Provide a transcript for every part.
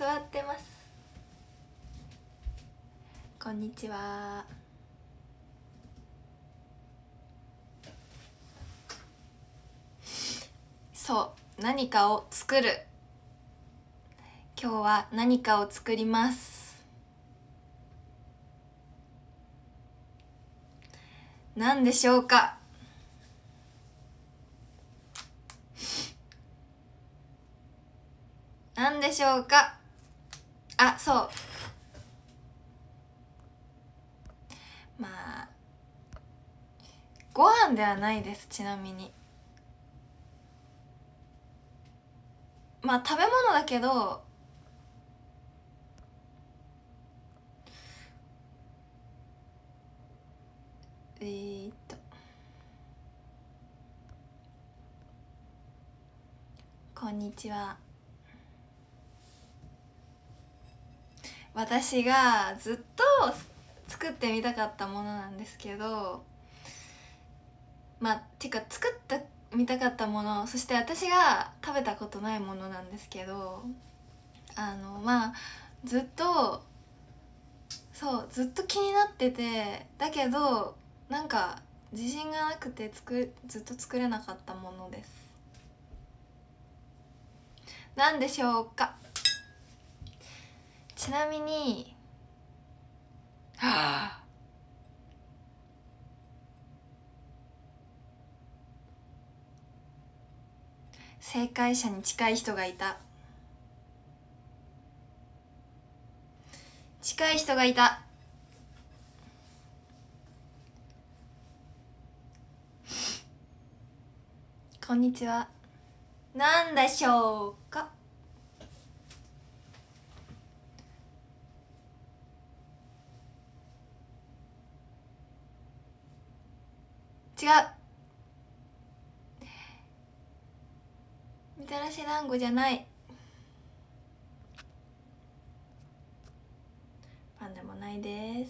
座ってます。こんにちは。そう、何かを作る。今日は何かを作ります。何でしょうか。何でしょうか。あ、そう、まあご飯ではないです。ちなみにまあ食べ物だけど、こんにちは。私がずっと作ってみたかったものなんですけど、まあてか作ってみたかったもの、そして私が食べたことないものなんですけど、まあずっとずっと気になってて、だけどなんか自信がなくてずっと作れなかったものです。何でしょうか。ちなみに正解者に近い人がいた。近い人がいた。こんにちは。何でしょうか。違う。みたらし団子じゃない。パンでもないです。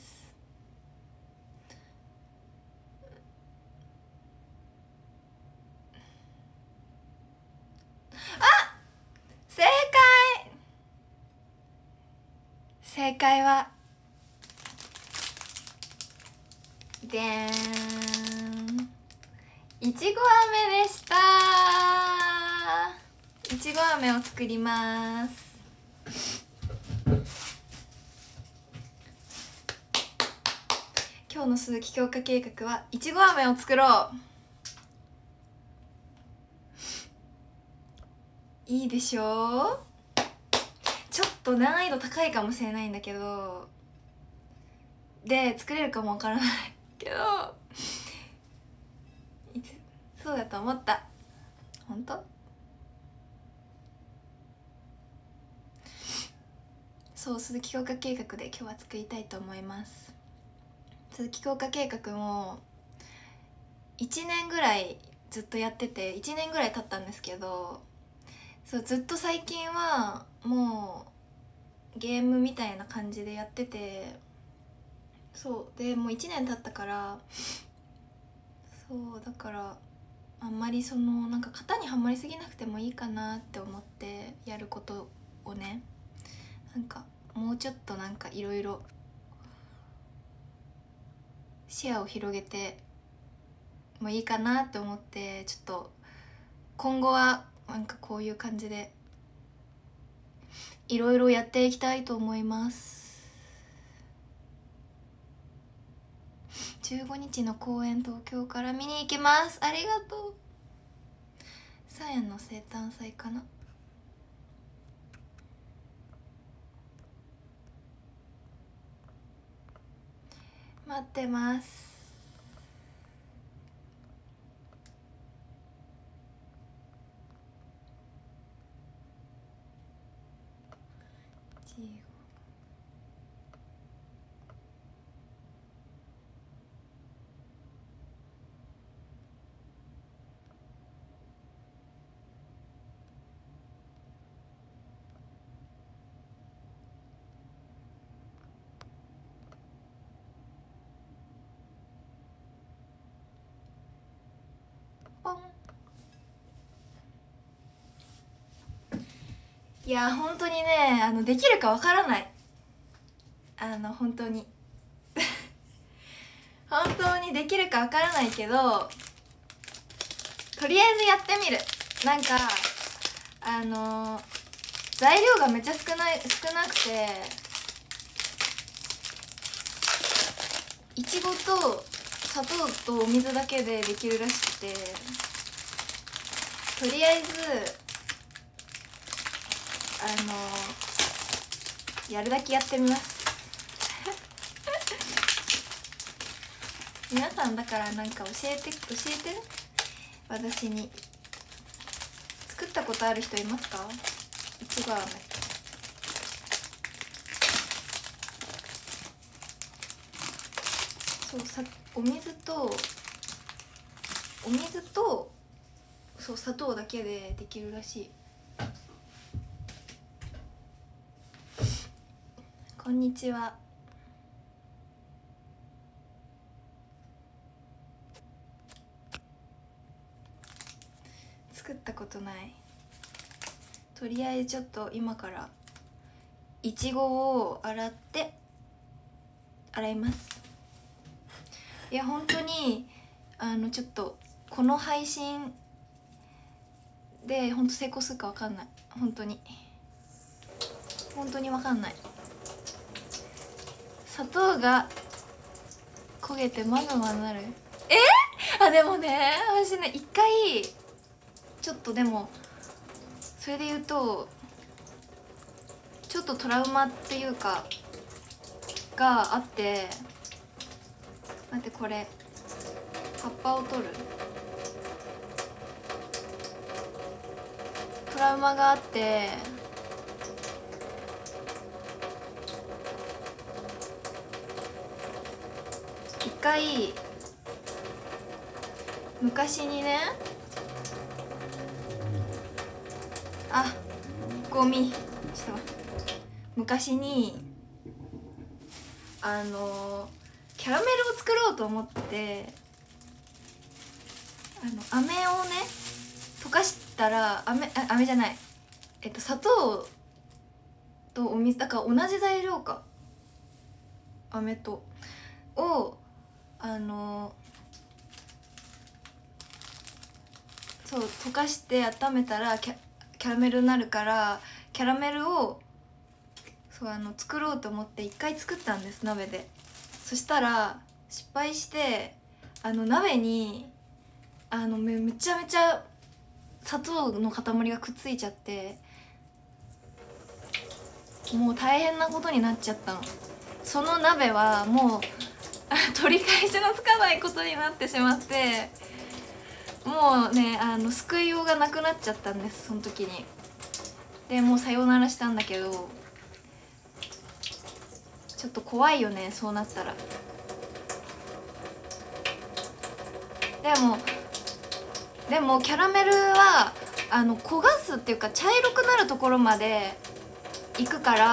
あ、正解。正解はでーん、いちご飴でした。いちご飴を作ります。今日の鈴木強化計画はいちご飴を作ろう。いいでしょう。ちょっと難易度高いかもしれないんだけど、で作れるかもわからないけど、そうだと思った。本当？そう、鈴木強化計画で今日は作りたいと思います。鈴木強化計画も1年ぐらいずっとやってて、1年ぐらい経ったんですけど、そうずっと最近はもうゲームみたいな感じでやってて、そうでもう1年経ったから、そうだからあんまりなんか型にはまりすぎなくてもいいかなって思ってやることをね、なんかもうちょっとなんかいろいろ視野を広げてもいいかなって思って、ちょっと今後はなんかこういう感じでいろいろやっていきたいと思います。15日の公演東京から見に行きます。ありがとう。さやの生誕祭かな。待ってます。ポン。 いや本当にねできるかわからない。本当に本当にできるかわからないけど、とりあえずやってみる。なんか材料がめっちゃ少なくて、いちごと砂糖とお水だけでできるらしくて、とりあえずやるだけやってみます皆さんだからなんか教えて私に。作ったことある人いますか？いちご飴。そうお水とそう砂糖だけでできるらしい。こんにちは。作ったことない。とりあえずちょっと今からいちごを洗います。いや本当にちょっとこの配信で本当成功するか分かんない。本当に分かんない。砂糖が焦げてマグマになる。でもね私ね一回ちょっとでもそれで言うとちょっとトラウマっていうかがあって、待って、これ葉っぱを取る。トラウマがあって、一回昔にね、ゴミちょっと待って、昔にキャラメルを作ろうと思って、飴をね溶かしたら飴じゃない、砂糖とお水だから同じ材料か、飴とをそう溶かして温めたらキャラメルになるから、キャラメルをそう作ろうと思って一回作ったんです、鍋で。そしたら失敗して、鍋にめちゃめちゃ砂糖の塊がくっついちゃって、もう大変なことになっちゃったの。その鍋はもう取り返しのつかないことになってしまって、もうね救いようがなくなっちゃったんです、その時に。でもうさようならしたんだけど、ちょっと怖いよねそうなったら。でもキャラメルは焦がすっていうか茶色くなるところまでいくから、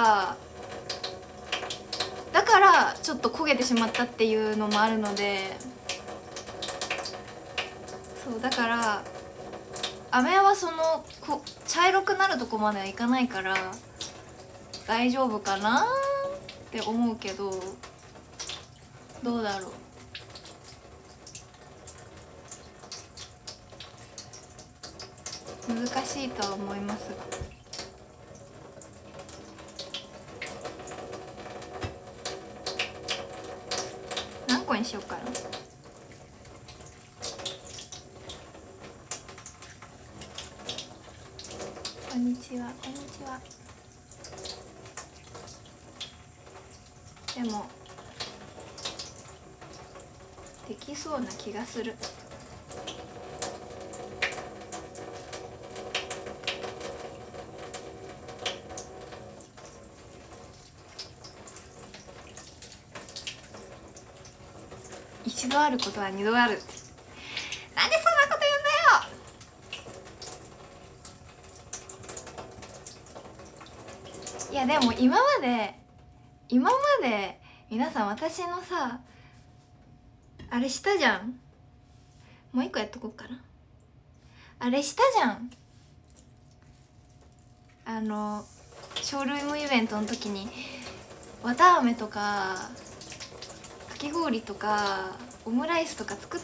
だからちょっと焦げてしまったっていうのもあるので、そうだから飴はその茶色くなるとこまではいかないから大丈夫かなって思うけど、どうだろう。難しいとは思いますが。何個にしようかな。こんにちは、こんにちは。でもできそうな気がする。一度あることは二度あるって、なんでそんなこと言うんだよ。いやでも今まで皆さん私のさあれしたじゃん。もう一個やっとこうかな。あれしたじゃん。 ショールームイベントの時に綿あめとかかき氷とかオムライスとか作って、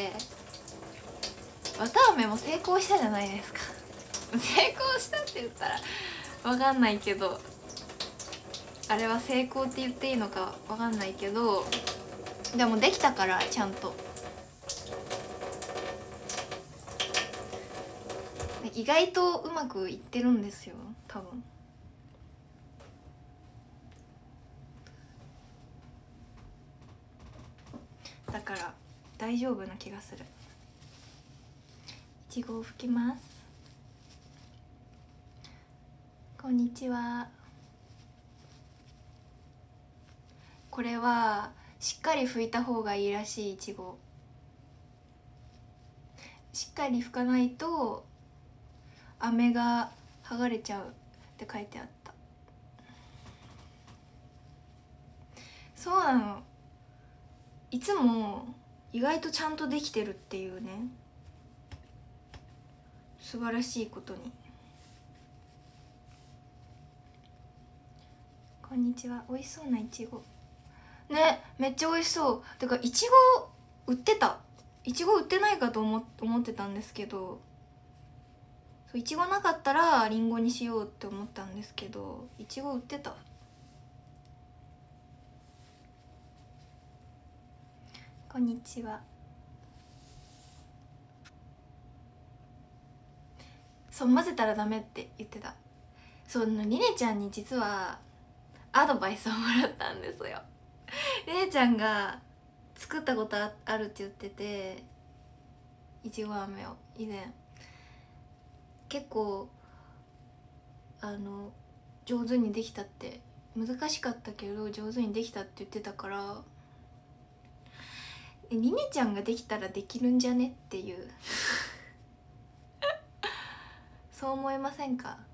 綿あめも成功したじゃないですか。成功したって言ったら分かんないけど、あれは成功って言っていいのか分かんないけど、でもできたからちゃんと。意外とうまくいってるんですよ多分。だから大丈夫な気がする。いちごを拭きます。こんにちは。これはしっかり拭いた方がいいらしい。いちごしっかり拭かないと飴が剥がれちゃうって書いてあった。そうなの。いつも意外とちゃんとできてるっていうね、素晴らしいことに。こんにちは。美味しそうないちごね、めっちゃ美味しそう。てかいちご売ってた。いちご売ってないかと思ってたんですけど、いちごなかったらりんごにしようって思ったんですけど、いちご売ってた。こんにちは。そう、混ぜたらダメって言ってた。そう、りねちゃんに実はアドバイスをもらったんですよ。りねちゃんが作ったことあるって言ってて、いちご飴を以前結構上手にできたって、難しかったけど上手にできたって言ってたから、りねちゃんができたらできるんじゃねっていうそう思いませんか？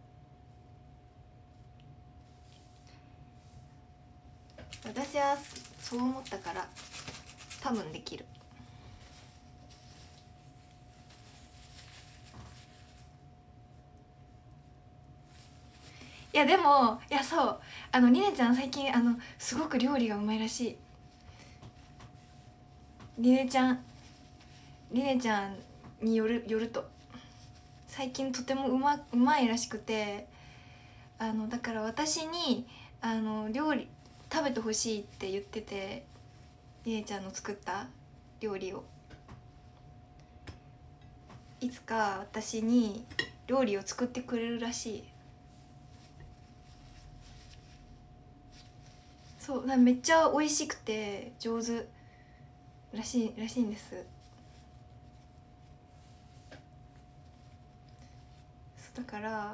私はそう思ったから多分できる。いやでも、いやそう、りねちゃん最近すごく料理がうまいらしい。りねちゃんによると最近とてもうまいらしくて、だから私に料理食べてほしいって言ってて、りねちゃんの作った料理をいつか私に料理を作ってくれるらしい。そうめっちゃ美味しくて上手らしいんです。だから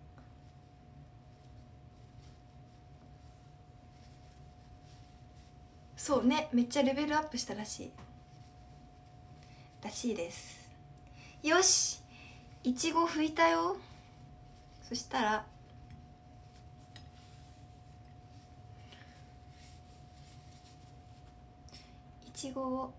そうね、めっちゃレベルアップしたらしいです。よし、いちご拭いたよ。そしたらいちごを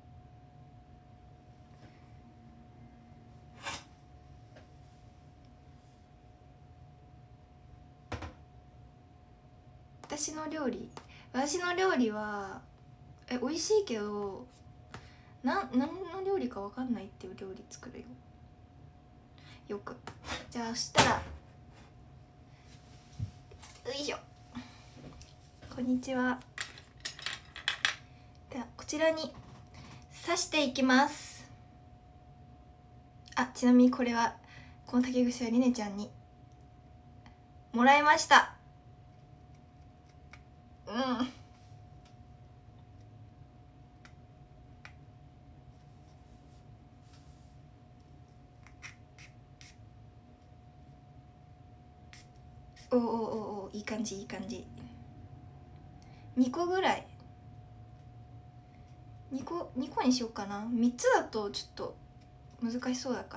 私の料理は美味しいけど何の料理か分かんないっていう料理作るよよく。じゃあそしたら、よいしょ。こんにちは。ではこちらに刺していきます。ちなみにこの竹串はりねちゃんにもらいました。おいい感じいい感じ。2個ぐらい2個にしようかな。3つだとちょっと難しそうだから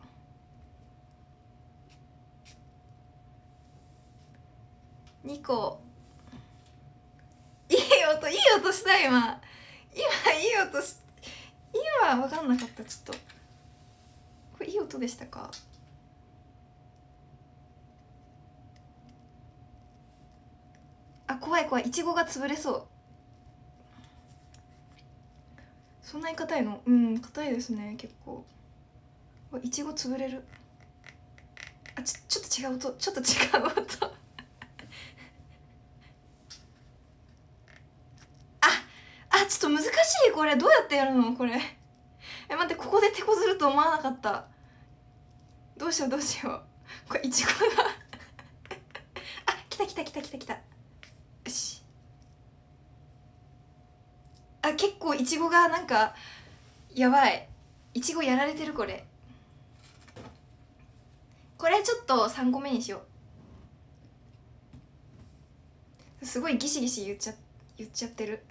。2個。いい音した今いい音し、今分かんなかった。ちょっとこれいい音でしたか？ 怖い怖い、いちごが潰れそう。そんなに硬いの？うん、硬いですね結構。いちご潰れる。あ、ちょっと違う音、ちょっと違う音ちょっと難しい。これどうやってやるのこれ待って、ここで手こずると思わなかった。どうしようどうしよう。これいちごが来た来た来た来た来た。よし。結構いちごがなんかやばい。いちごやられてる。これちょっと3個目にしよう。すごいギシギシ言っちゃってる。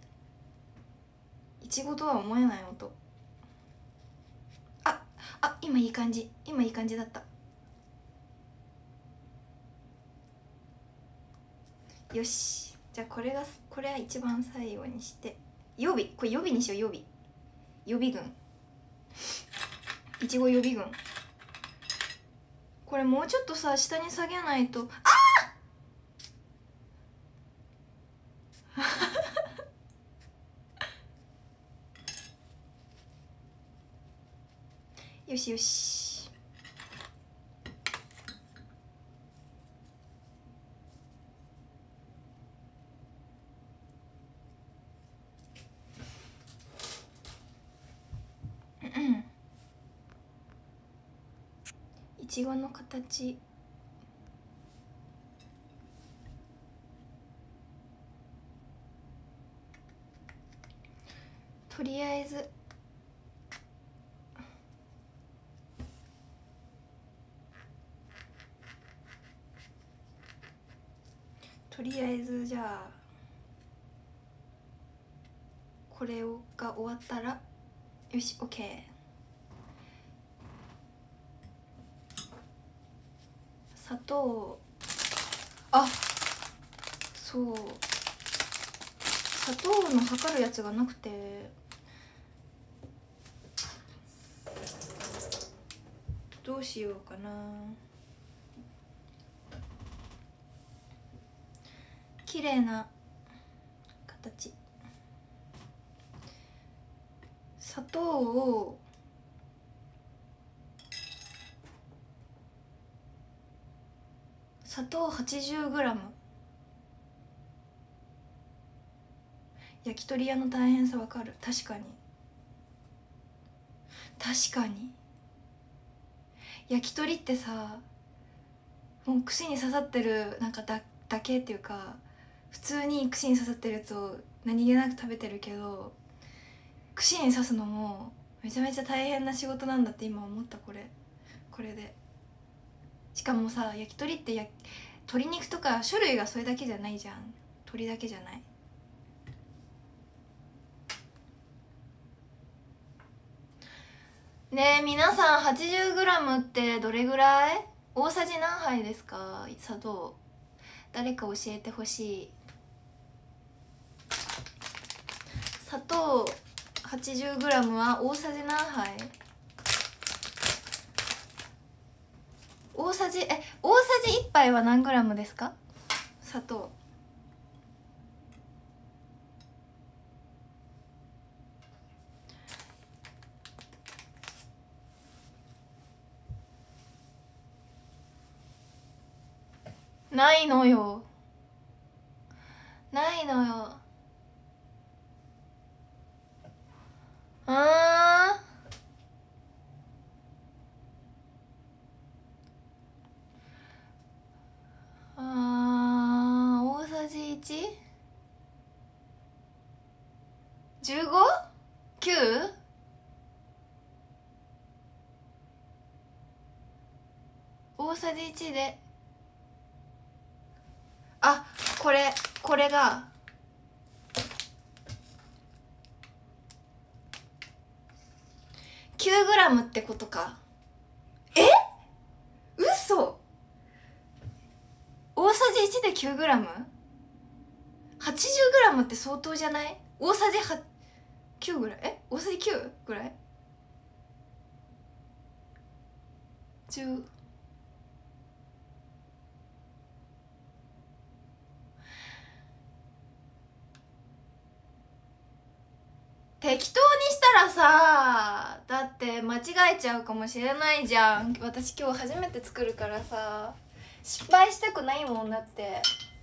いちごとは思えない音。今いい感じ、今いい感じだった。よし、じゃあこれは一番最後にして、予備、これ予備にしよう。予備軍いちご予備軍。これもうちょっとさ下に下げないと。よしよし。いちごの形、とりあえずじゃあこれが終わったら、よし OK。 砂糖、そう、砂糖の測るやつがなくて、どうしようかな。綺麗な形。砂糖 80g。 焼き鳥屋の大変さわかる。確かに焼き鳥ってさ、もう串に刺さってるなんかだけっていうか、普通に串に刺さってるやつを何気なく食べてるけど、串に刺すのもめちゃめちゃ大変な仕事なんだって今思った。これで。しかもさ、焼き鳥って鶏肉とか種類がそれだけじゃないじゃん。鶏だけじゃない。ねえ皆さん、 80g ってどれぐらい？大さじ何杯ですか？砂糖。誰か教えてほしい。砂糖 80g は大さじ何杯？大さじ1杯は何グラムですか？砂糖。ないのよ。大さじ 1？15？9？ 大さじ1で、これが9g ってことか。嘘。大さじ1で 9g？80g って相当じゃない？大さじ9ぐらい？大さじ9ぐらい？10。 適当にしたらさ、だって間違えちゃうかもしれないじゃん。私今日初めて作るからさ、失敗したくないもん。だって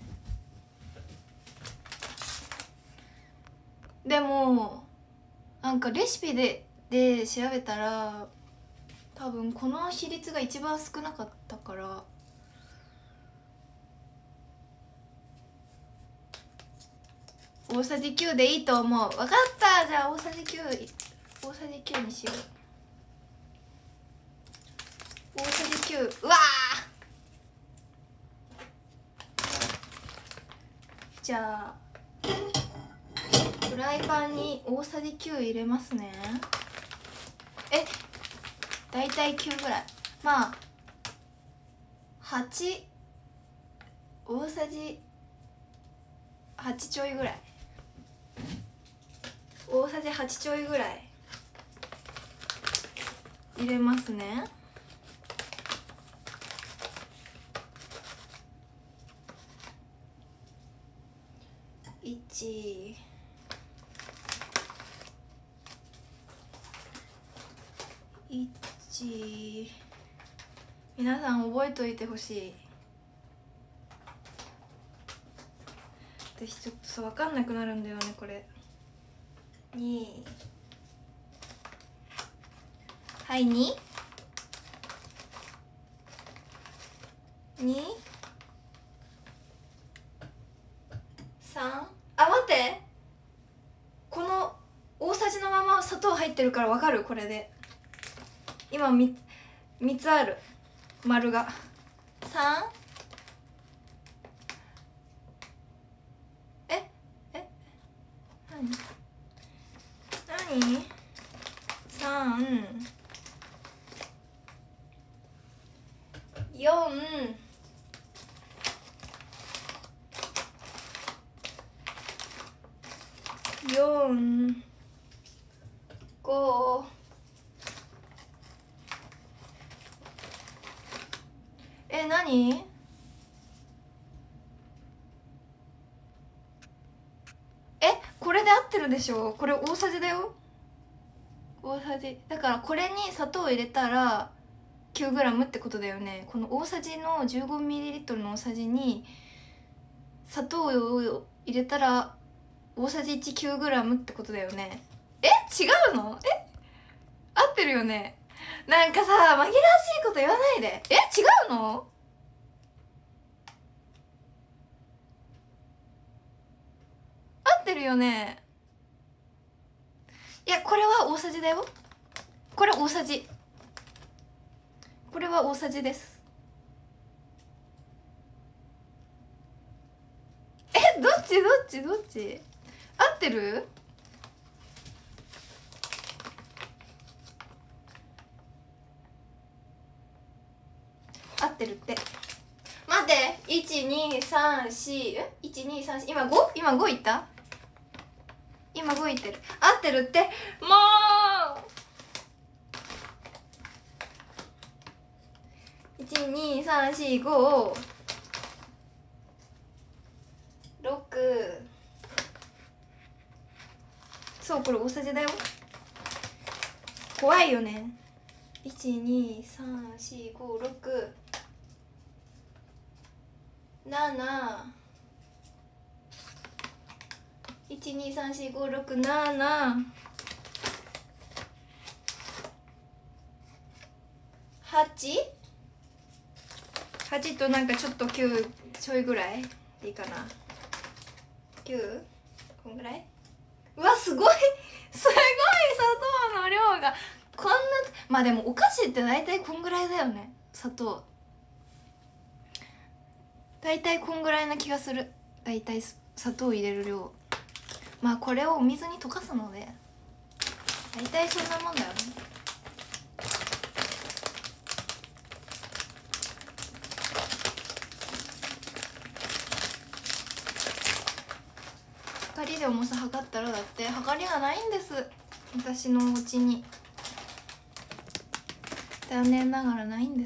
でもなんかレシピで調べたら多分この比率が一番少なかったから、大さじ9でいいと思う。分かった。じゃあ大さじ9にしよう。大さじ9。うわー、じゃあフライパンに大さじ9入れますね。だいたい9ぐらい。まあ8、大さじ8ちょいぐらい、大さじ8ちょいぐらい入れますね。1、皆さん覚えといてほしい。私ちょっとさ分かんなくなるんだよねこれ。2、はい、2、3。あ、待って、この大さじのまま砂糖入ってるから分かる。これで今 3つある丸が。3、何3、4、5、何これで合ってるでしょ。これ大さじだよ。大さじだからこれに砂糖を入れたら 9g ってことだよね。この大さじの 15ml の大さじに砂糖を入れたら大さじ 19g ってことだよね。違うの？合ってるよね。なんかさ紛らわしいこと言わないで。違うの？合ってるよね。いやこれは大さじだよ。これ大さじ、これは大さじです。どっち合ってる？合ってるって。待って、1234、今 5？ 今5いった？今5いってる。合ってるって。もう12345、6。そう、これ大さじだよ。怖いよね。1234567、1234567、8となんかちょっと9ちょいぐらいでいいかな。9、こんぐらい。うわ、すごい砂糖の量がこんな。まあでもお菓子って大体こんぐらいだよね。砂糖大体こんぐらいな気がする。大体砂糖入れる量。まあこれをお水に溶かすので大体そんなもんだよね。はかりで重さ測ったら、だってはかりがないんです、私のお家に。残念ながらないんです。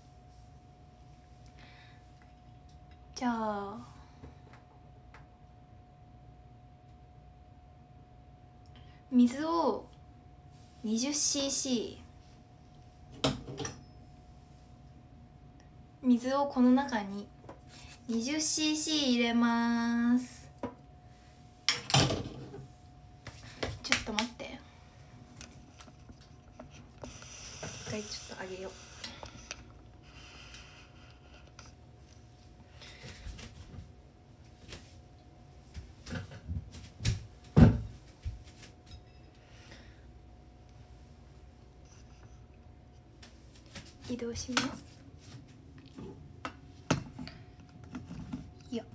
じゃあ水を 20cc 水をこの中に 20cc 入れます。ちょっと待って、一回ちょっと上げよう。移動します。いや、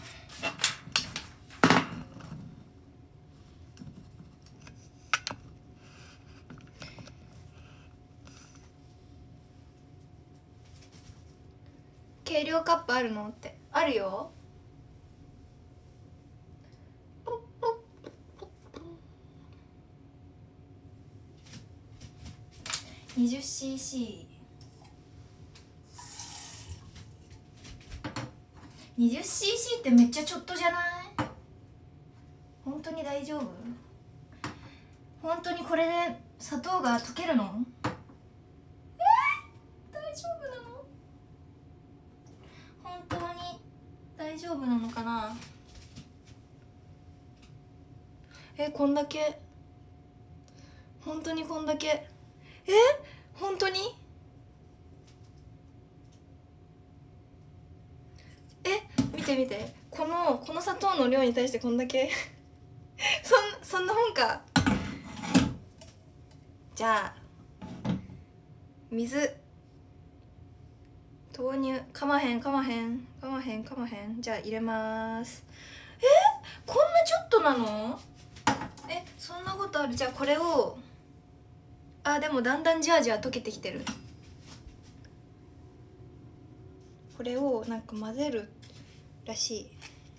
計量カップあるのってあるよ。20cc 20cc ってめっちゃちょっとじゃない？本当に大丈夫？本当にこれで砂糖が溶けるの？大丈夫なの？本当に大丈夫なのかな？こんだけ？本当にこんだけ？本当に？見て見て、この砂糖の量に対してこんだけそんなもんか。じゃあ水豆乳かまへんじゃあ入れます。こんなちょっとなの？そんなことある？じゃあこれをでもだんだんじわじわ溶けてきてる。これをなんか混ぜるらしい。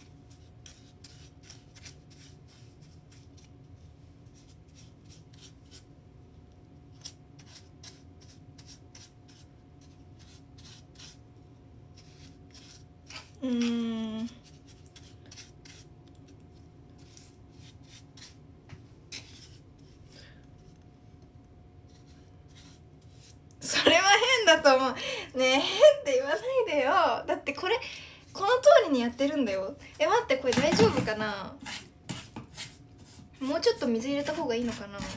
それは変だと思うねえ。変って言わないでよ。だってこの通りにやってるんだよ。待って、これ大丈夫かな？もうちょっと水入れた方がいいのかな？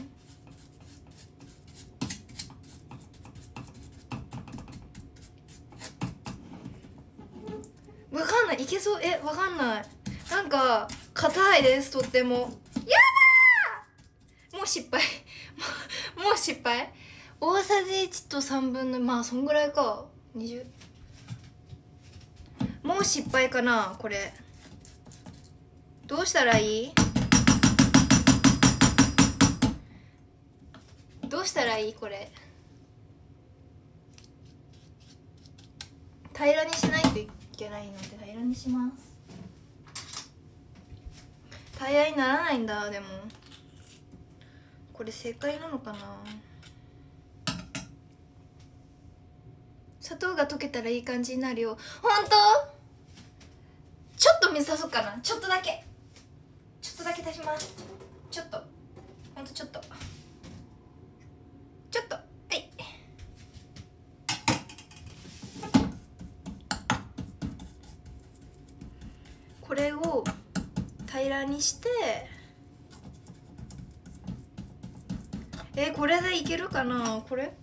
わかんない。いけそう？わかんない。なんか硬いです、とっても。やだー、もう失敗もう失敗。大さじ1と3分のまあそんぐらいか。20。もう失敗かな。これどうしたらいい？どうしたらいい？これ平らにしないといけないので平らにします。平らにならないんだ。でもこれ正解なのかな？砂糖が溶けたらいい感じになるよ。ほんと？ちょっと水足そうかな。ちょっとだけ足します。ちょっと、ほんとちょっとはい。これを平らにして、これでいけるかな？これ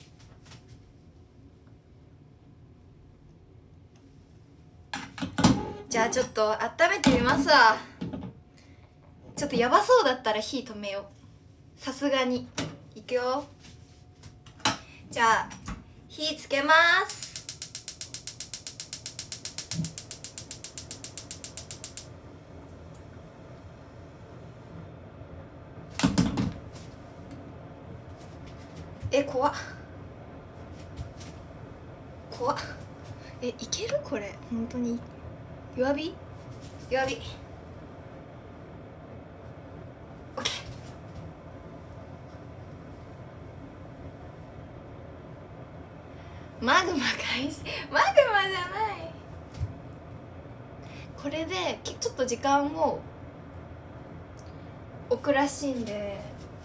じゃあちょっと温めてみますわ。ちょっとやばそうだったら火止めよう。さすがに。いくよ。じゃあ火つけます。怖っ怖っ。いける？これ本当に弱火？弱火。オッケー。マグマ開始。マグマじゃない。これでちょっと時間を置くらしいんで、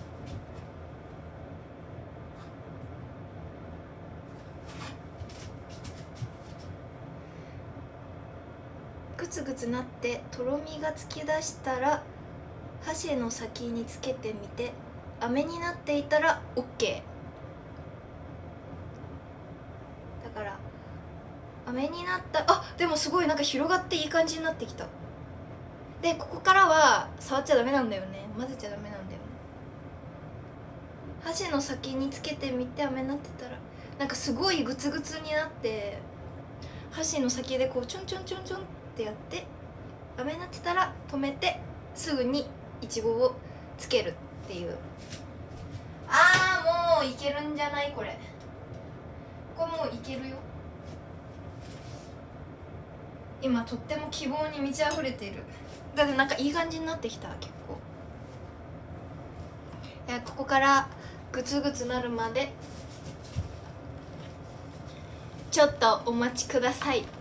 グツグツなってとろみがつきだしたら箸の先につけてみて、飴になっていたら OK。 だから飴になった、あ、でもすごいなんか広がっていい感じになってきた。でここからは触っちゃダメなんだよね、混ぜちゃダメなんだよね。箸の先につけてみて飴になってたら、なんかすごいグツグツになって、箸の先でこうちょんちょんちょんちょんってやって、飴になってたら止めてすぐにいちごをつけるっていう。あー、もういけるんじゃないこれ。これもういけるよ。今とっても希望に満ち溢れている。だってなんかいい感じになってきた結構。いや、ここからグツグツなるまでちょっとお待ちください。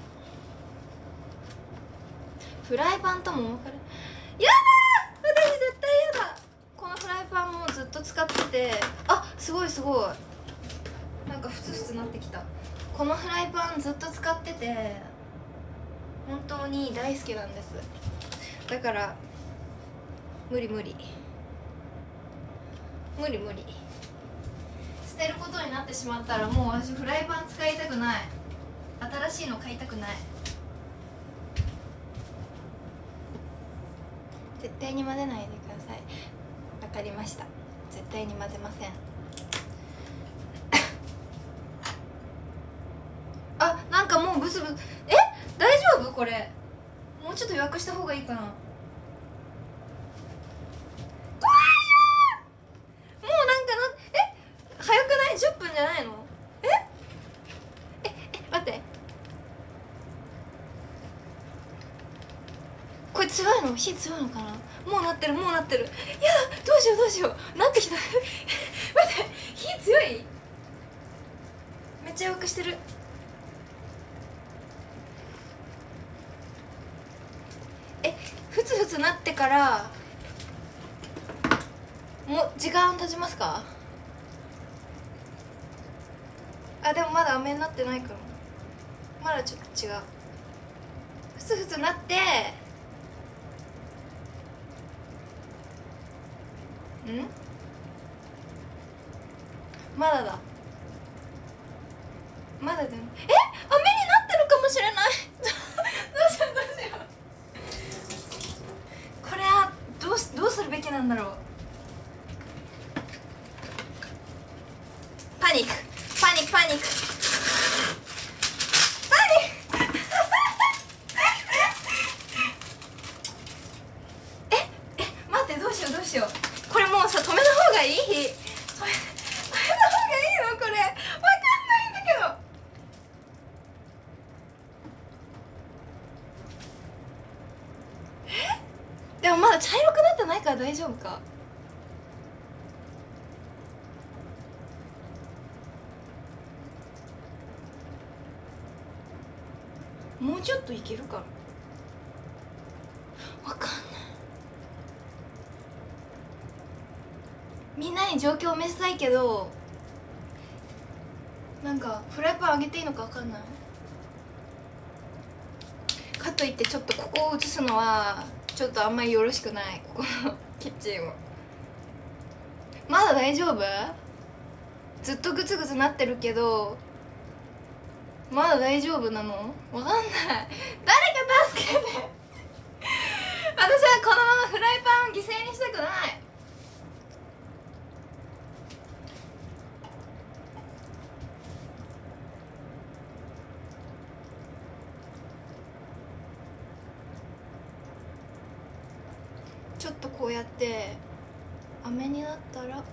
フライパンとも分かる。やだー、私絶対やだ。このフライパンもずっと使ってて、あ、すごいすごい、なんかふつふつなってきた。このフライパンずっと使ってて本当に大好きなんです。だから無理無理無理無理、捨てることになってしまったらもう私フライパン使いたくない。新しいの買いたくない。絶対に混ぜないでください。わかりました。絶対に混ぜません。あ、なんかもうブツブツ、大丈夫これ。もうちょっと予約した方がいいかな。怖いよ。もうなんか早くない？ 10 分じゃないの？待って、これ強いの？火強いのかな。もうなってる、もうなってる。いや、どうしようどうしよう、なってきた。待って、火強い。めっちゃよくしてる。ふつふつなってからもう時間経ちますか？あ、でもまだ飴になってないから、まだちょっと違う。ふつふつなって、まだだ、まだでも飴になってるかもしれない。どうしようどうしよう。これはどうするべきなんだろう。パニックパニックパニックパニック。待って、どうしようどうしよう。これもうさ、止めた方がいい？止めた方がいいのこれ。わかんないんだけど。でもまだ茶色くなってないから大丈夫か。もうちょっといけるかな。わかんない。みんなに状況を見せたいけど、なんかフライパン上げていいのかわかんない。かといってちょっとここを映すのはちょっとあんまりよろしくない。ここのキッチンを。まだ大丈夫？ずっとグツグツなってるけどまだ大丈夫なの？わかんない。誰か助けて。私はこのままフライパンを犠牲にしたくない。ちょっとこうやって飴になったら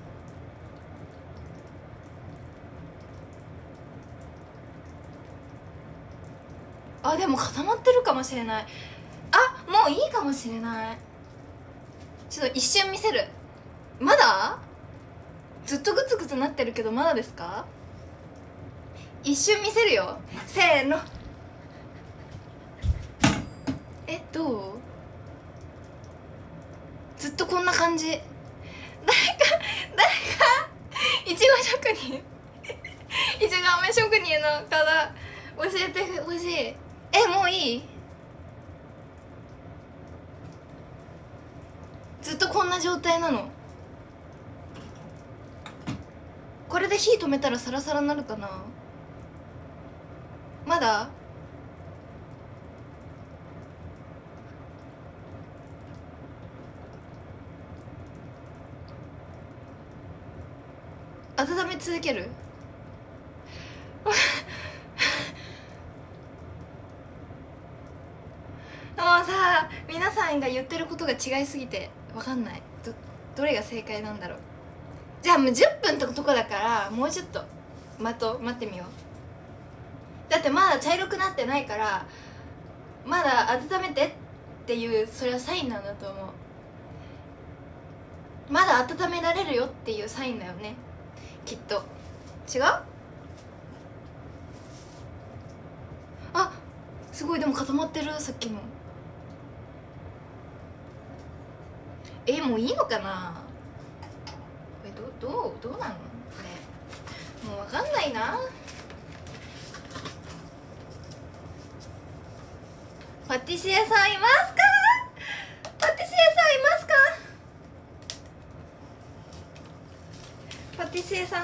でも固まってるかもしれない。もういいかもしれない。ちょっと一瞬見せる。まだずっとグツグツなってるけどまだですか？一瞬見せるよ。せーの。どう？ずっととこんな感じ。誰かいちご職人いちご飴職人の方教えてほしい。もういい？ずっとこんな状態なの？これで火止めたらサラサラになるかな？まだ？温め続けるもうさ、皆さんが言ってることが違いすぎて分かんない。どれが正解なんだろう。じゃあもう10分とこだからもうちょっと待ってみよう。だってまだ茶色くなってないから、まだ温めてっていう、それはサインなんだと思う。まだ温められるよっていうサインだよね、きっと。違う？あ、すごい。でも固まってる、さっきの。もういいのかなこれ。どうなのこれ。もう分かんないな。パティシエさんいますか？パティシエさんいますか？パティシエさん、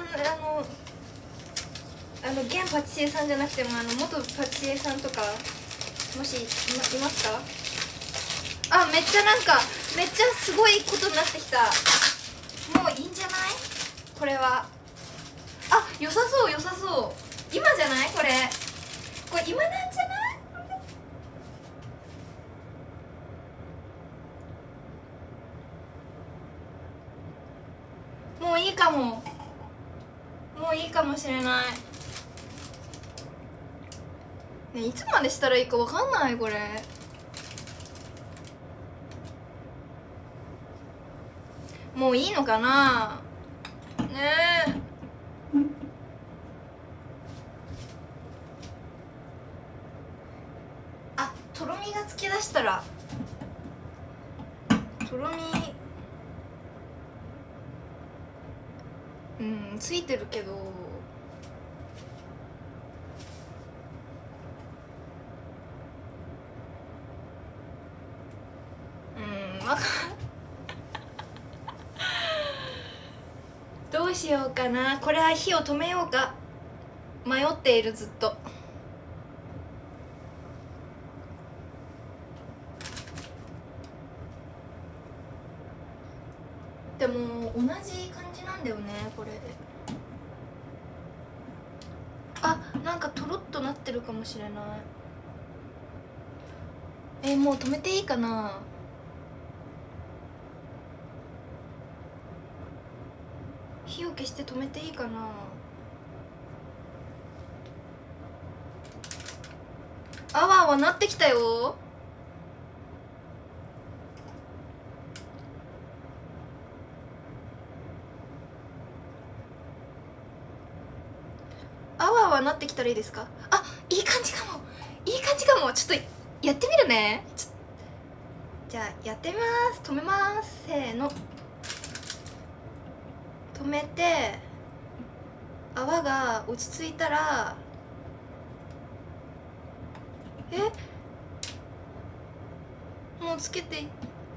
現パティシエさんじゃなくても元パティシエさんとかもしいますか？めっちゃめっちゃすごいことになってきた。もういいんじゃないこれは。良さそう良さそう。今じゃない？これ今なんじゃない？もういいかも。もういいかもしれないね。いつまでしたらいいかわかんないこれ。もういいのかなねえ。とろみがつきだしたら、とろみついてるけど、どうしようかな。これは火を止めようか迷っている。ずっと。でも同じ感じなんだよねこれ。なんかとろっとなってるかもしれない。もう止めていいかな。火を消して止めていいかな。あわあわなってきたよ。あわあわなってきたらいいですか？いい感じかも。いい感じかも。ちょっとやってみるね。じゃあやってみます。止めます。せーの。止めて泡が落ち着いたら、もうつけて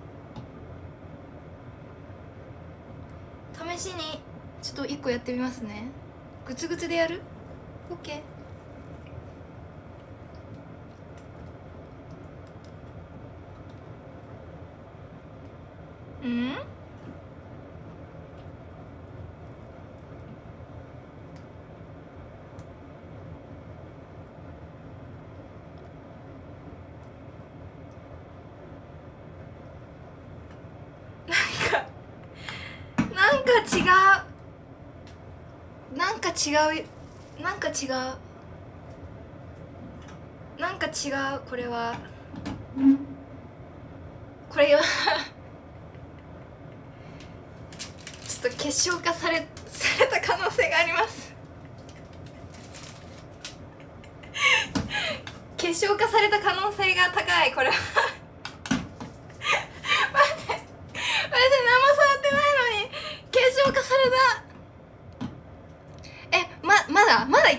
試しにちょっと1個やってみますね。グツグツでやる？ OK。 なんか違う。なんか違う。これはちょっと結晶化された可能性があります結晶化された可能性が高い。これは待って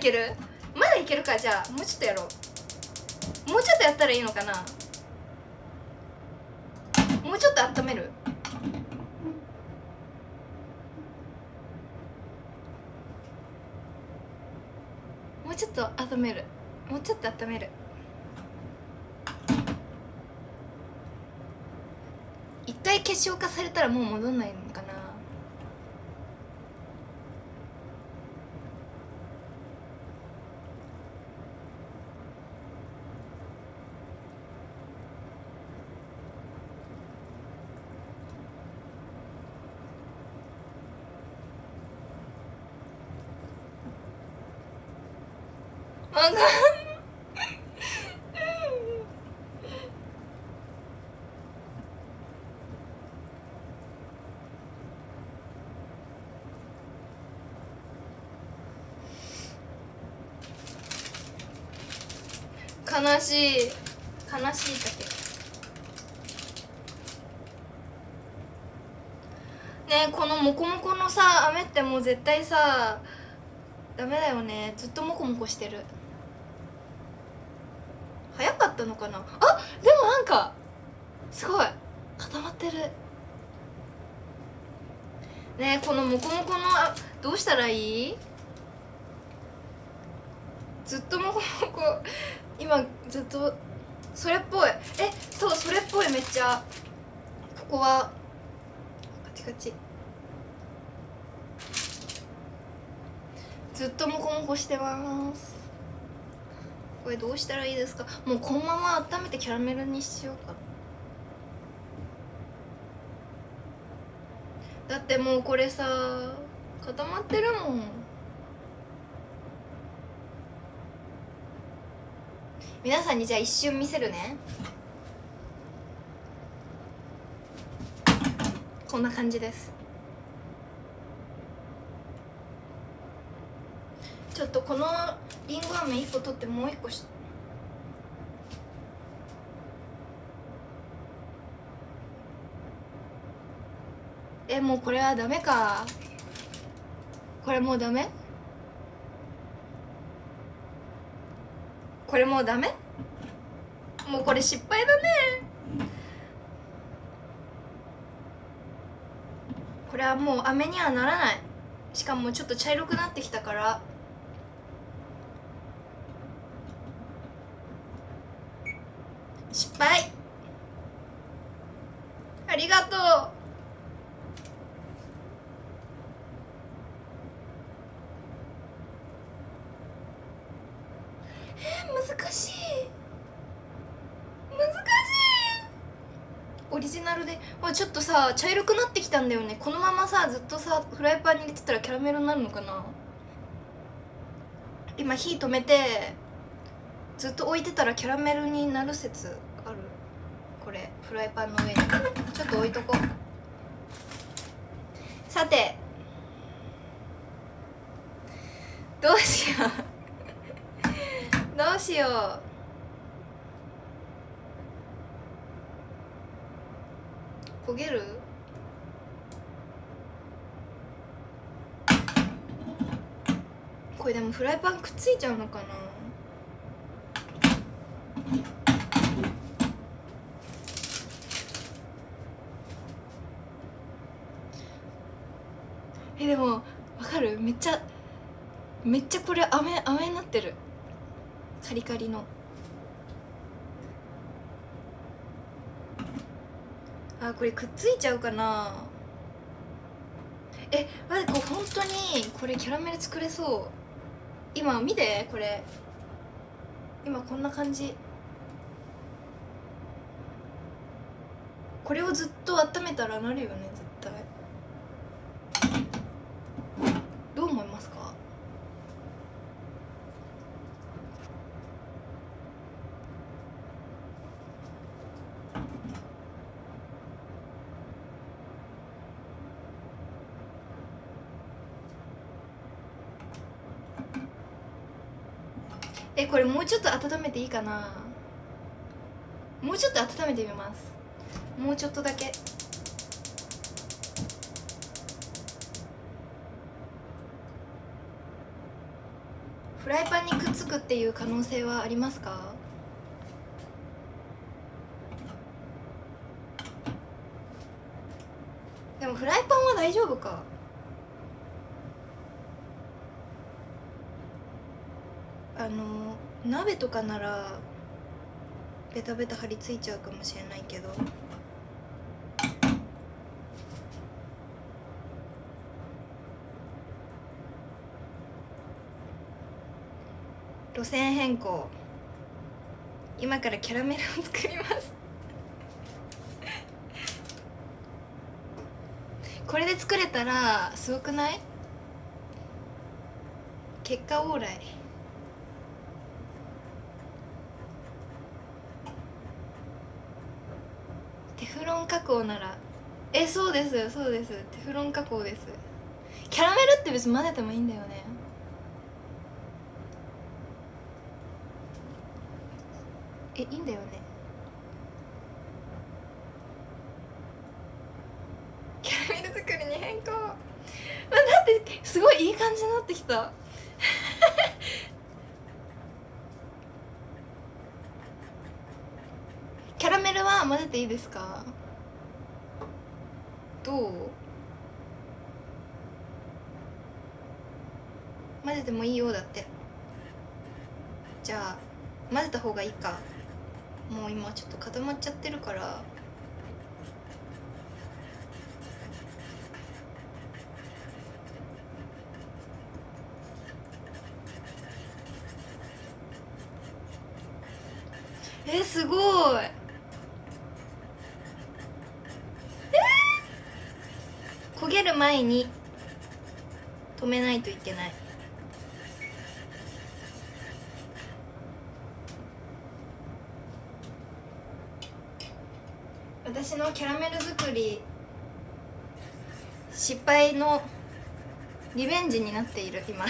ける？まだいけるか。じゃあもうちょっとやろう。もうちょっとやったらいいのかな。もうちょっと温める。もうちょっと温める。もうちょっと温める。一回結晶化されたらもう戻んないのかな。わかんない悲しい、悲しいだけね。このモコモコのさ飴ってもう絶対さダメだよね。ずっとモコモコしてる。早かったのかな。あ、でもなんかすごい固まってるね。このモコモコのどうしたらいい？ずっとモコモコ今ずっとそれっぽい。そう、それっぽい。めっちゃここはカチカチ。ずっとモコモコしてます。これどうしたらいいですか？もうこのまま温めてキャラメルにしようか。だってもうこれさ固まってるもん。皆さんにじゃあ一瞬見せるね。こんな感じです。ちょっとこのりんご飴1個取ってもう1個もうこれはダメか。これもうダメ。これもうダメ。もうこれ失敗だね。これはもう飴にはならない。しかもちょっと茶色くなってきたから失敗。ありがとう。難しいオリジナルで、ちょっとさ茶色くなってきたんだよね。このままさずっとさフライパンに入れてたらキャラメルになるのかな。今火止めてずっと置いてたらキャラメルになる説ある。これフライパンの上にちょっと置いとこう。さてどうしようどうしよう。焦げる？これでもフライパンくっついちゃうのかな。でもわかる？めっちゃこれ飴になってる。カリカリの。これくっついちゃうかな。待って、本当にこれキャラメル作れそう。今見て、これ今こんな感じ。これをずっと温めたらなるよね絶対。どう思いますか？これもうちょっと温めていいかな。もうちょっと温めてみます。もうちょっとだけ。 フライパンにくっつくっていう可能性はありますか？でもフライパンは大丈夫か。鍋とかならベタベタ張り付いちゃうかもしれないけど、路線変更、今からキャラメルを作りますこれで作れたらすごくない？結果オーライ。テフロン加工なら、そうです、そうです、テフロン加工です。キャラメルって別に混ぜてもいいんだよね。いいんだよね。キャラメル作りに変更。だってすごいいい感じになってきたキャラメルは混ぜていいですか？どう？混ぜてもいいよだって。じゃあ混ぜた方がいいか。もう今ちょっと固まっちゃってるから。すごい。焦げる前に止めないといけない。私のキャラメル作り失敗のリベンジになっている今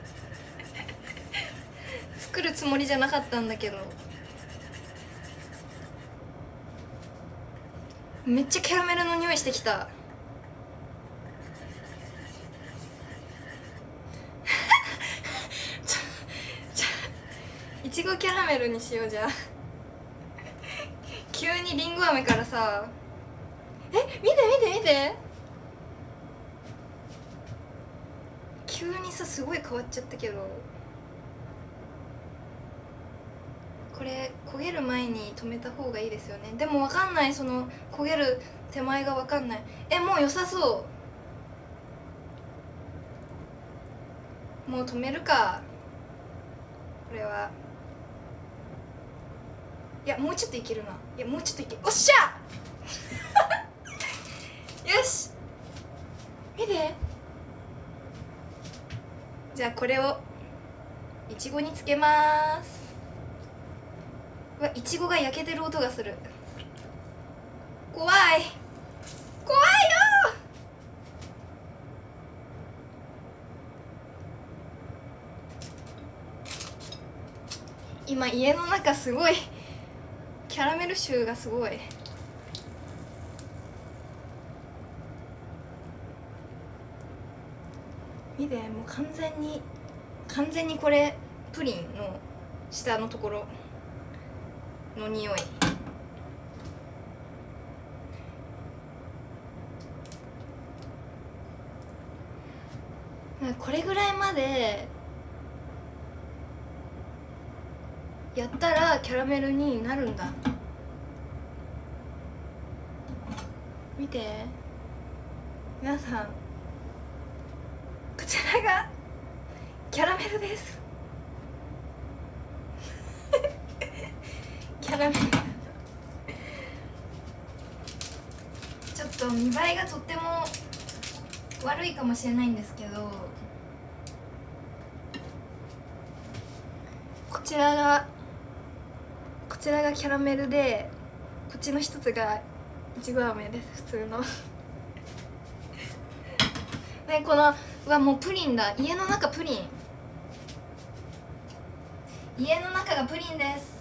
作るつもりじゃなかったんだけど、めっちゃキャラメルの匂いしてきたいちごキャラメルにしよう。じゃあ急にりんご飴からさ、見て見て見て、急にさすごい変わっちゃったけど、これ焦げる前に止めた方がいいですよね。でも分かんない、その焦げる手前が分かんない。もう良さそう。もう止めるかこれは。いやもうちょっといけるな。いやもうちょっといけ、おっしゃよし見て。じゃあこれをいちごにつけます。うわ、いちごが焼けてる音がする。怖い怖いよ。今家の中すごいキャラメル臭がすごい。見て、もう完全にこれプリンの下のところの匂い。これぐらいまでやったらキャラメルになるんだ。見て皆さん、こちらがキャラメルですキャラメルちょっと見栄えがとっても悪いかもしれないんですけど、こちらがキャラメルで、こっちの一つがいちご飴です、普通のでこのもうプリンだ。家の中プリン、家の中がプリンです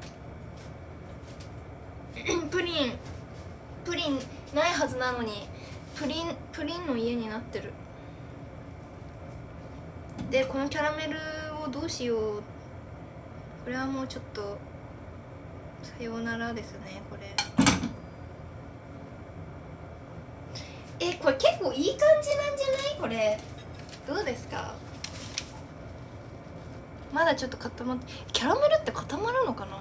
プリンないはずなのにプリンの家になってる。でこのキャラメルよう、どうしよう。これはもうちょっとさようならですね。これこれ結構いい感じなんじゃない？これどうですか？まだちょっと固まって、キャラメルって固まるのかな。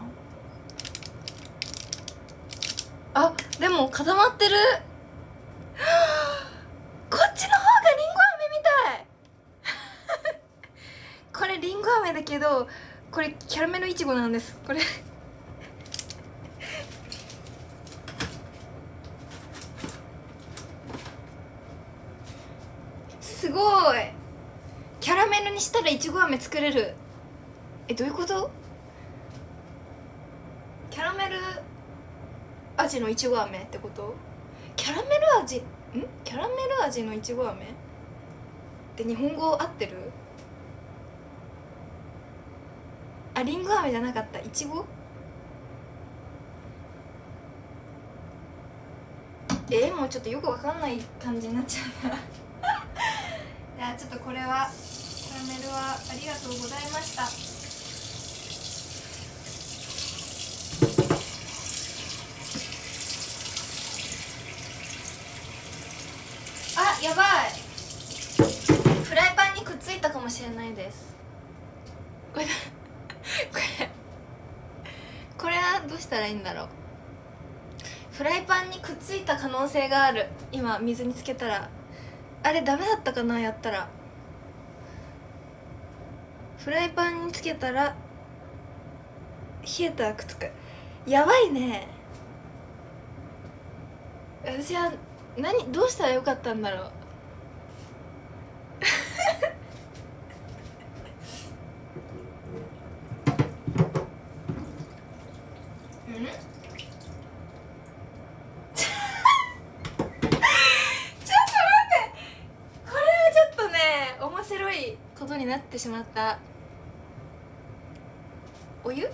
あ、でも固まってるこっちの方がりんご飴みたいこれりんご飴だけど、これキャラメルいちごなんです。これすごい。キャラメルにしたらいちご飴作れる。どういうこと？キャラメル味のいちご飴ってこと？キャラメル味、キャラメル味のいちご飴って日本語合ってる？あ、りんご飴じゃなかった、いちご？もうちょっとよくわかんない感じになっちゃうからじゃあちょっとこれはキャラメルはありがとうございました。あ、やばい、フライパンにくっついたかもしれないです。これはどうしたらいいんだろう。フライパンにくっついた可能性がある。今水につけたら、あれダメだったかな。やったらフライパンにつけたら冷えたらくっつく。やばいね。私はどうしたらよかったんだろうちょっと待って、これはちょっとね面白いことになってしまった。お湯、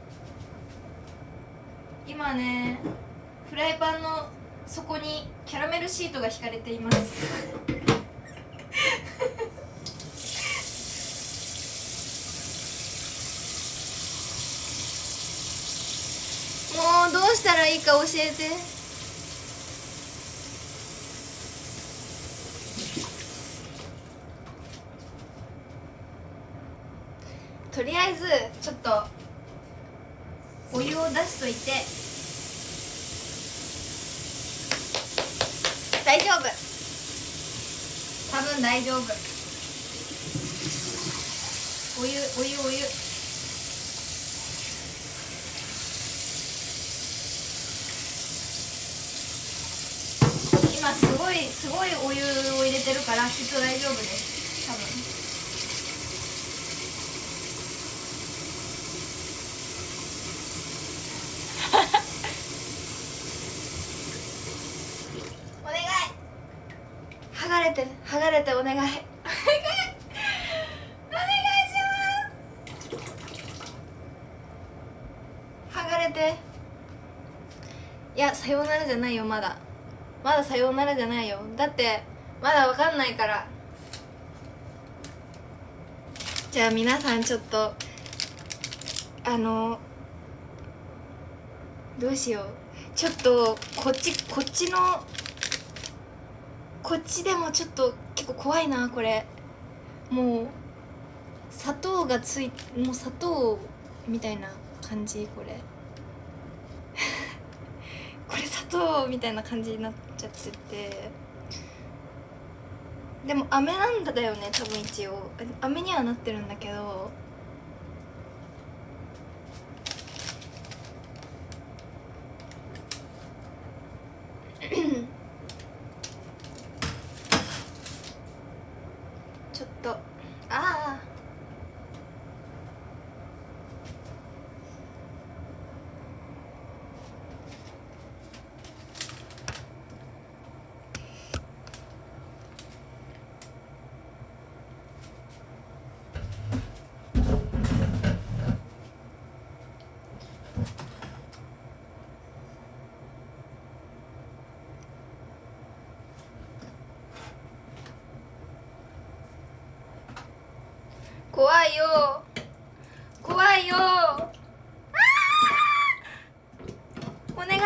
今ねフライパンの底にキャラメルシートが引かれていますもうどうしたらいいか教えて。とりあえずちょっとお湯を出しといて。大丈夫、多分大丈夫。お湯今すごいお湯を入れてるからきっと大丈夫です、多分。お願い、剥がれてお願いお願いします剥がれて。いや、さようならじゃないよ。まださようならじゃないよ。だってまだわかんないから。じゃあ皆さんちょっとどうしよう。ちょっとこっちでもちょっと結構怖いな。これもうもう砂糖みたいな感じ。これこれ砂糖みたいな感じになっちゃってて、でも飴なんだよね多分。一応飴にはなってるんだけどちょっと怖いよ。 さいよ。お願いします。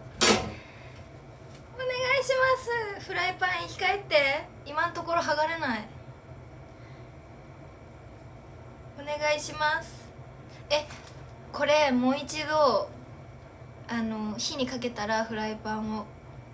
お願いします。フライパン控えて。今のところ剥がれない。お願いします。これもう一度火にかけたらフライパンを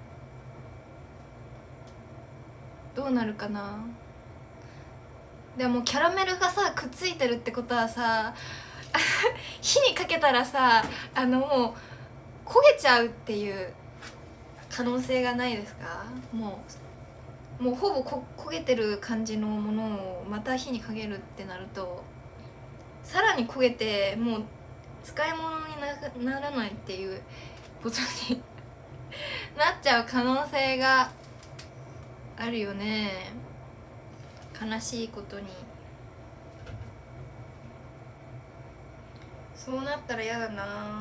どうなるかな。でもキャラメルがさくっついてるってことはさ火にかけたらさもう焦げちゃうっていう可能性がないですか。もうほぼ焦げてる感じのものをまた火にかけるってなるとさらに焦げてもう使い物にならないっていうことになっちゃう可能性があるよね。悲しいことに。そうなったら嫌だな。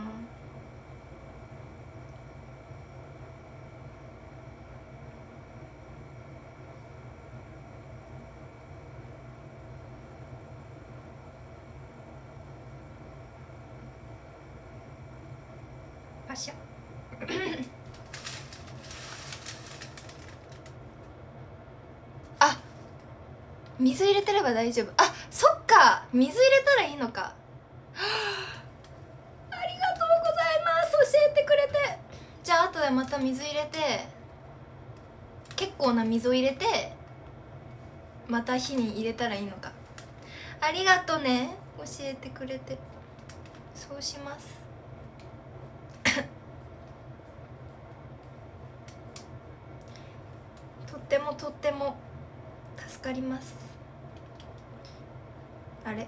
パシャあ、水入れてれば大丈夫。あ、そっか、水入れたらいいのか。ありがとうございます、教えてくれて。じゃあ後でまた水入れて、結構な水を入れてまた火に入れたらいいのか。ありがとね、教えてくれて。そうします。とっても助かります。あれ、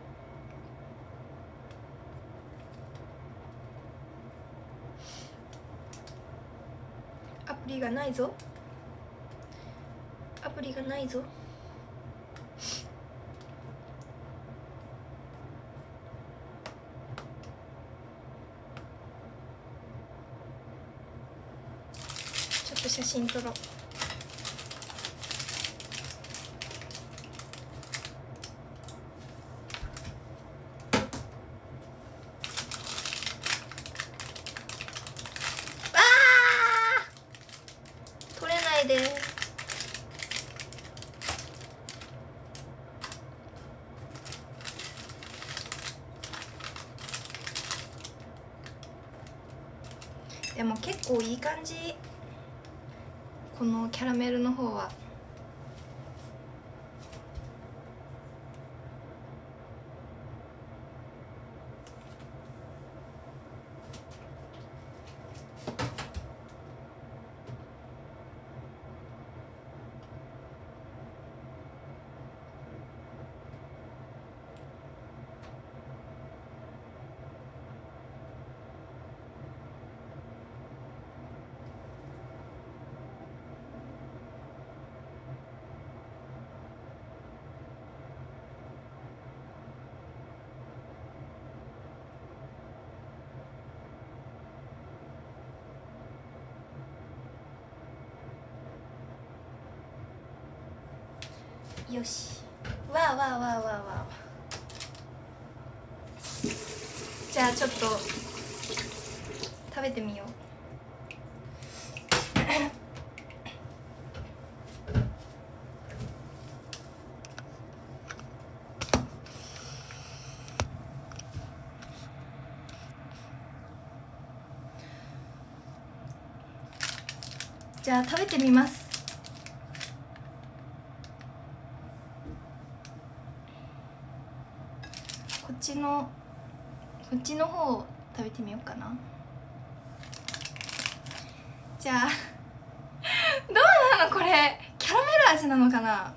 アプリがないぞ。アプリがないぞ。ちょっと写真撮ろう。でも結構いい感じ、このキャラメルの方は。よし、わあわあわあわあわあ。じゃあちょっと食べてみよう。じゃあ食べてみます。こっちの方を食べてみようかな。じゃあどうなのこれ、キャラメル味なのかな。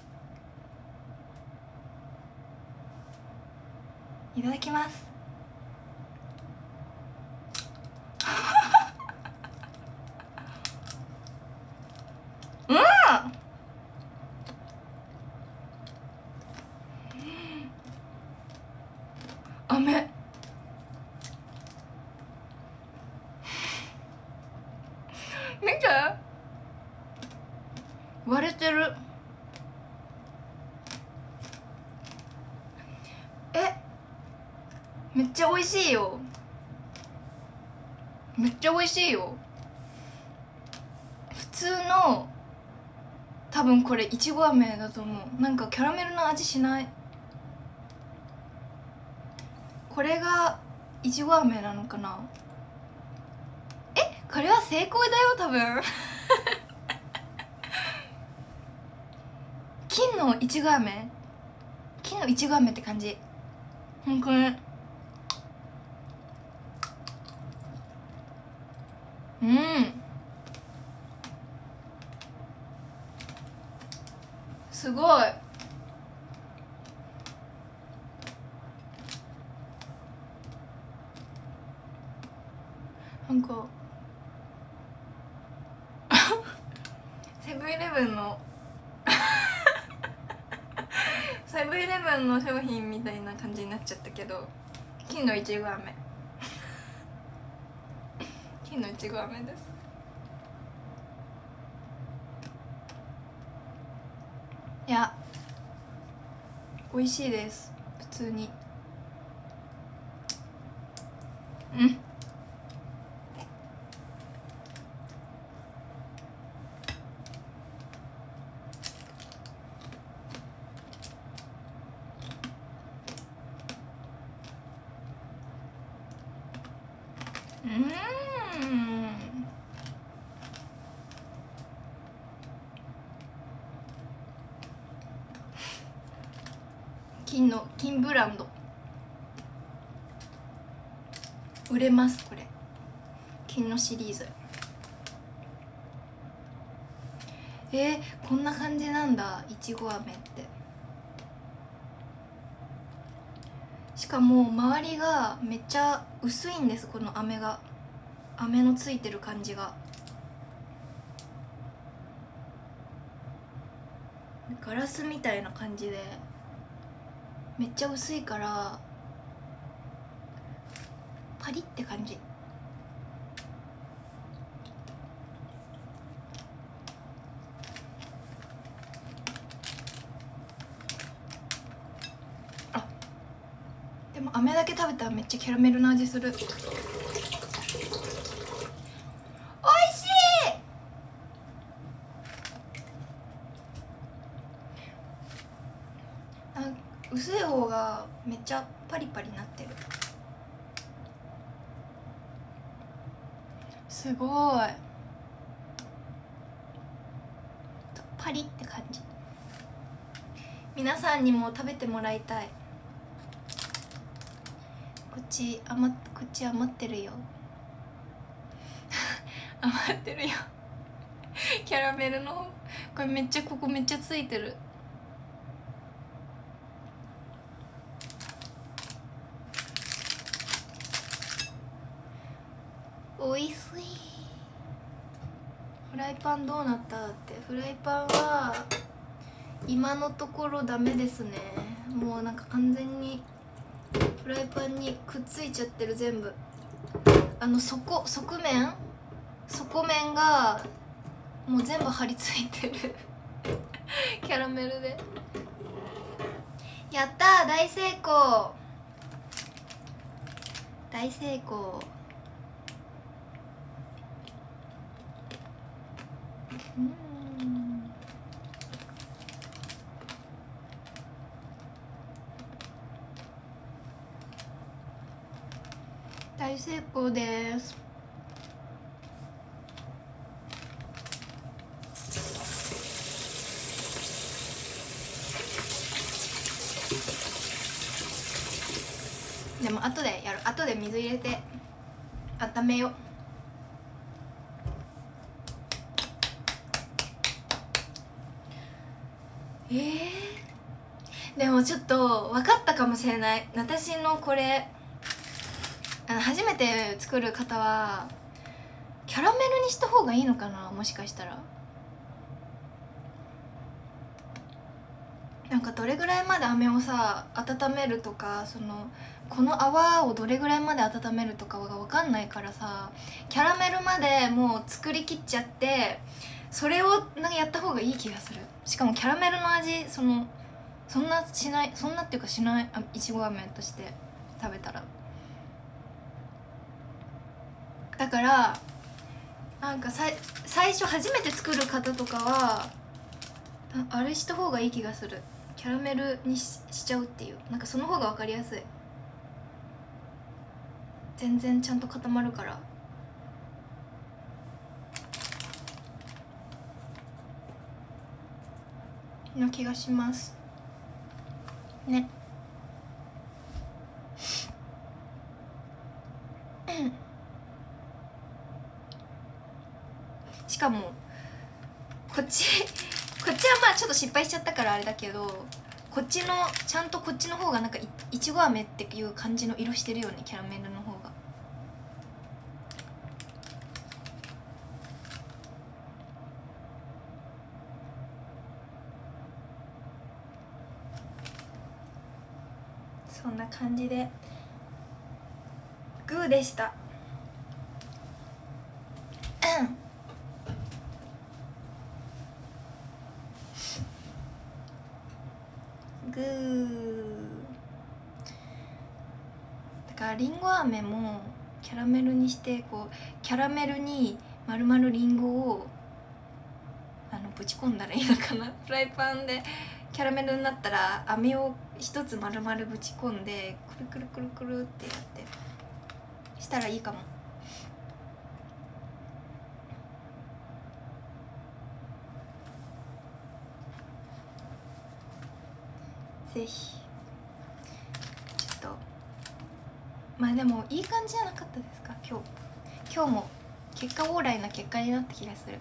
いただきます。飴見て、割れてる。 めっちゃ美味しいよ。めっちゃ美味しいよ。普通の多分これいちご飴だと思う。なんかキャラメルの味しない。これがいちご飴なのかな。これは成功だよ多分金のいちご飴、金のいちご飴って感じ。これすごい。なんかセブンイレブンのセブンイレブンの商品みたいな感じになっちゃったけど、金のいちご飴金のいちご飴です。いや美味しいです、普通に。金ブランド売れます。これ金のシリーズ。こんな感じなんだ、いちご飴って。しかも周りがめっちゃ薄いんです、この飴が。飴のついてる感じがガラスみたいな感じでめっちゃ薄いからパリって感じ。でも飴だけ食べたらめっちゃキャラメルの味する。おいしい。薄い方がめっちゃパリパリなってる。すごいパリって感じ。皆さんにも食べてもらいたい。こっち余ってるよ余ってるよキャラメルのこれめっちゃ、ここめっちゃついてる。おいしい。フライパンどうなったって。フライパンは今のところダメですね。もうなんか完全にフライパンにくっついちゃってる、全部。底面がもう全部張り付いてるキャラメルで。やったー、大成功大成功。大成功です。でも後でやる。後で水入れて温めよう。でもちょっと分かったかもしれない。私のこれ初めて作る方はキャラメルにした方がいいのかな、もしかしたら。なんかどれぐらいまで飴をさ温めるとか、この泡をどれぐらいまで温めるとかが分かんないからさ、キャラメルまでもう作りきっちゃってそれをなんかやった方がいい気がする。しかもキャラメルの味そんなしない、そんなっていうかしない。いちご飴として食べたらだからなんか最初初めて作る方とかはあれした方がいい気がする。キャラメルに しちゃうっていう、なんかその方が分かりやすい。全然ちゃんと固まるからの気がしますね。しかもこっちはまあちょっと失敗しちゃったからあれだけど、こっちのちゃんとこっちの方がなんかいちご飴っていう感じの色してるよね、キャラメルの方が。そんな感じでグーでした。グーだからりんご飴もキャラメルにして、こうキャラメルに丸々りんごをぶち込んだらいいのかな。フライパンでキャラメルになったら飴を一つ丸々ぶち込んでくるくるくるくるってやってしたらいいかも。ぜひちょっとまあでもいい感じじゃなかったですか今日も結果オーライな結果になった気がする。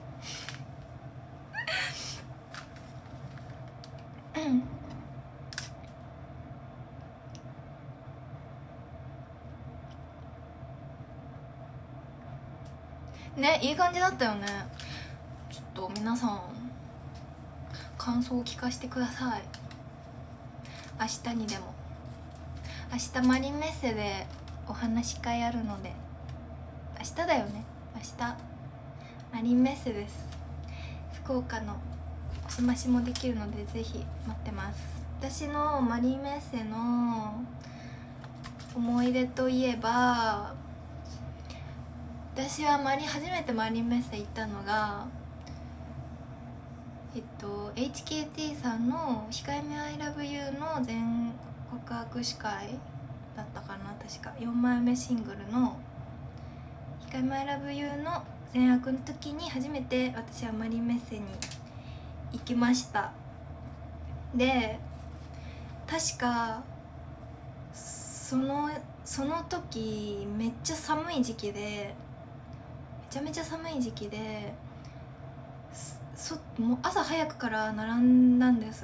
ね、いい感じだったよね。ちょっと皆さん感想を聞かせてください。明日にでも。明日マリンメッセでお話し会あるので、明日だよね、明日マリンメッセです。福岡のおすましもできるのでぜひ待ってます。私のマリンメッセの思い出といえば、私は初めてマリンメッセ行ったのがHKT さんの「控えめ ILOVEYOU」の全国握手会だったかな。確か4枚目シングルの「控えめ ILOVEYOU」の全握の時に初めて私はマリンメッセに行きました。で確かその時めっちゃ寒い時期で、めちゃめちゃ寒い時期でもう朝早くから並んだんです。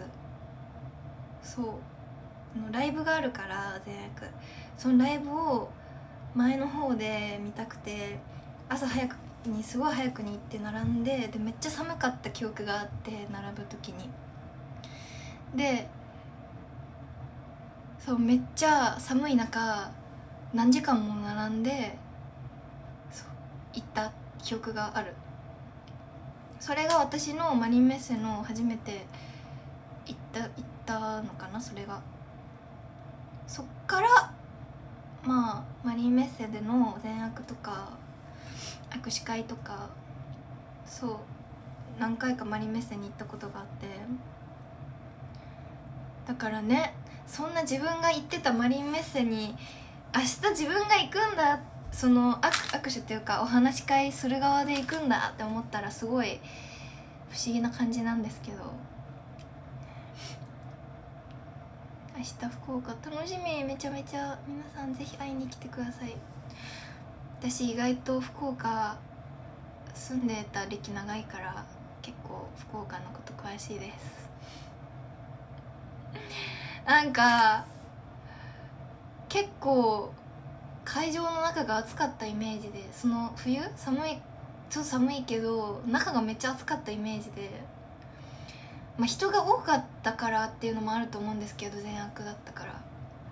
そうライブがあるから全役、そのライブを前の方で見たくて朝すごい早くに行って並んで、めっちゃ寒かった記憶があって、並ぶ時にでめっちゃ寒い中何時間も並んで行った記憶がある。それが私のマリンメッセの初めて行ったのかな。それがそっからマリンメッセでの全握とか握手会とか何回かマリンメッセに行ったことがあって、だからね、そんな自分が行ってたマリンメッセに明日自分が行くんだ、握手っていうかお話し会する側で行くんだって思ったらすごい不思議な感じなんですけど、明日福岡楽しみ。めちゃめちゃ皆さんぜひ会いに来てください。私意外と福岡住んでた歴長いから結構福岡のこと詳しいです。なんか結構会場の中が暑かったイメージで、その冬ちょっと寒いけど中がめっちゃ暑かったイメージで、人が多かったからっていうのもあると思うんですけど、全悪だったから、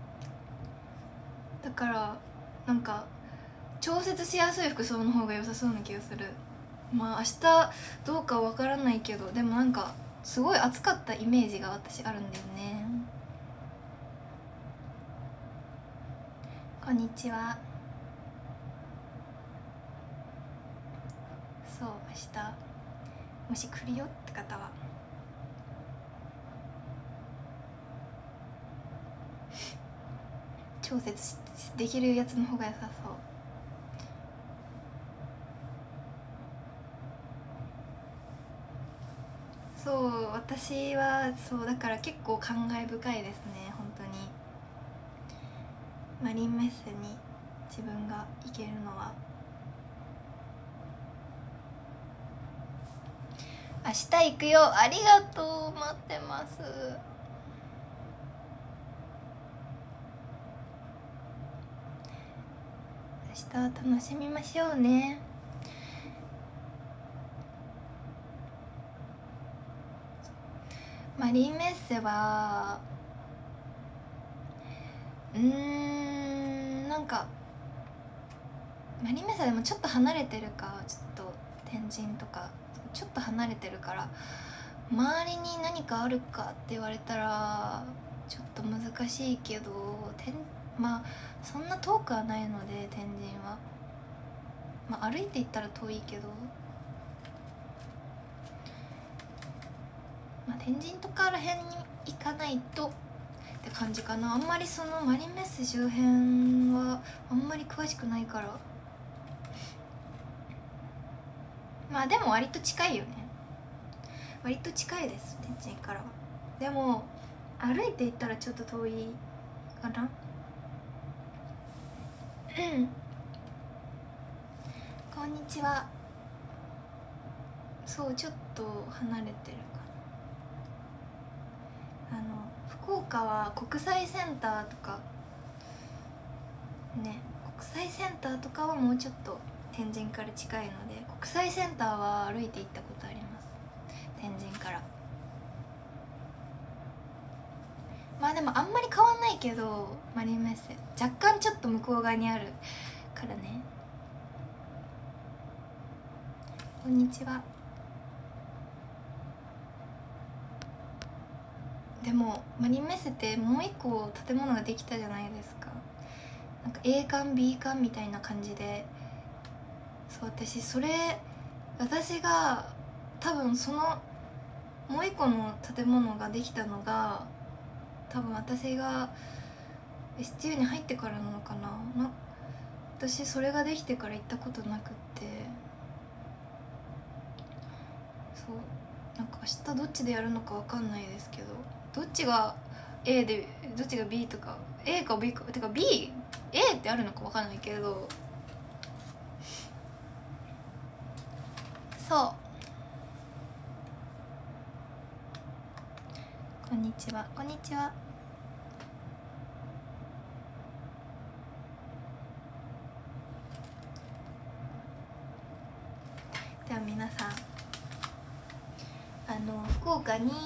だからなんか調節しやすい服装の方が良さそうな気がする。明日どうかわからないけど、でもなんかすごい暑かったイメージが私あるんだよね。こんにちは。 そう明日もし来るよって方は調節できるやつの方が良さそう。そう私はそうだから結構感慨深いですね本当に。マリンメッセに自分が行けるのは。明日行くよ。ありがとう。待ってます。明日は楽しみましょうね。マリンメッセはなんかマリンメッセでもちょっと離れてるか、ちょっと天神とかちょっと離れてるから周りに何かあるかって言われたらちょっと難しいけど、まあそんな遠くはないので天神は、まあ歩いて行ったら遠いけど、まあ天神とから辺に行かないとって感じかな。あんまりそのマリンメッセ周辺はあんまり詳しくないから。まあでも割と近いよね。割と近いです天神からは。でも歩いて行ったらちょっと遠いかな。こんにちは。そうちょっと離れてるかな。福岡は国際センターとかね、国際センターとかはもうちょっと天神から近いので、国際センターは歩いて行ったことあります、天神から。まあでもあんまり変わんないけど、マリンメッセ若干ちょっと向こう側にあるからね。こんにちは。でもマリンメッセってもう一個建物ができたじゃないですか。なんか A 館 B 館みたいな感じで、そう私が多分そのもう一個の建物ができたのが多分私が STU に入ってからなのかな。私それができてから行ったことなくって、そうなんか明日どっちでやるのか分かんないですけど、どっちが A でどっちが B とか A か B かてか BA ってあるのか分かんないけど、そうこんにちは。こんにちは。では皆さん福岡に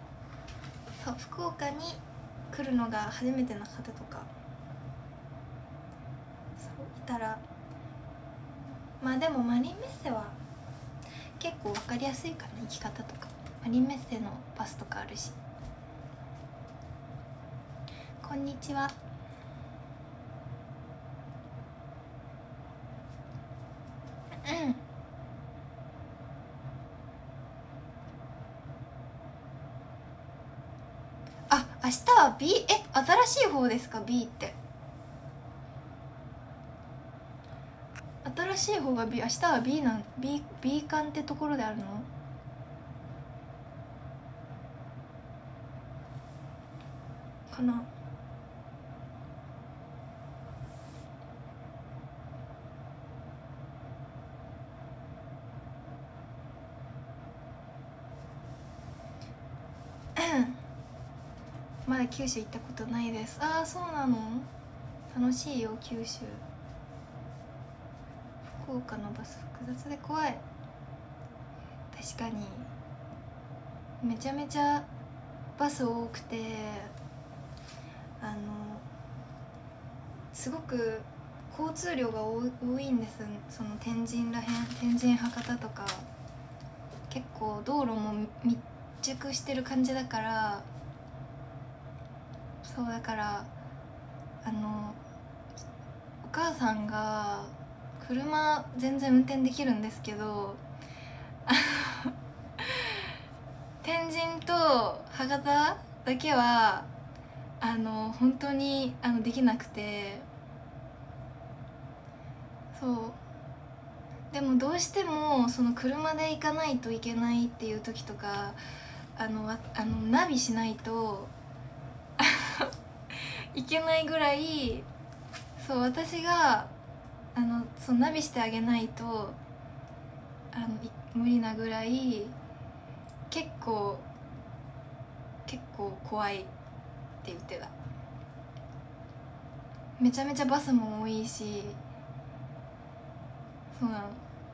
来るのが初めての方とかそういたら、まあでもマリンメッセは結構分かりやすいかな、行き方とか。マリンメッセのバスとかあるし。こんにちは。あ、明日は B。 新しい方ですか B って。新しい方が B。 明日は B 館ってところであるのかな。まだ九州行ったことないです。ああそうなの。楽しいよ九州。福岡のバス複雑で怖い。確かにめちゃめちゃバス多くて、すごく交通量が多いんです。その天神博多とか結構道路も密着してる感じだから、そうだからお母さんが車全然運転できるんですけど、 天神と博多だけは本当にできなくて、そうでもどうしてもその車で行かないといけないっていう時とかナビしないといけないぐらい、そう私がそうナビしてあげないと無理なぐらい結構怖いって言ってた。めちゃめちゃバスも多いし、そうなの。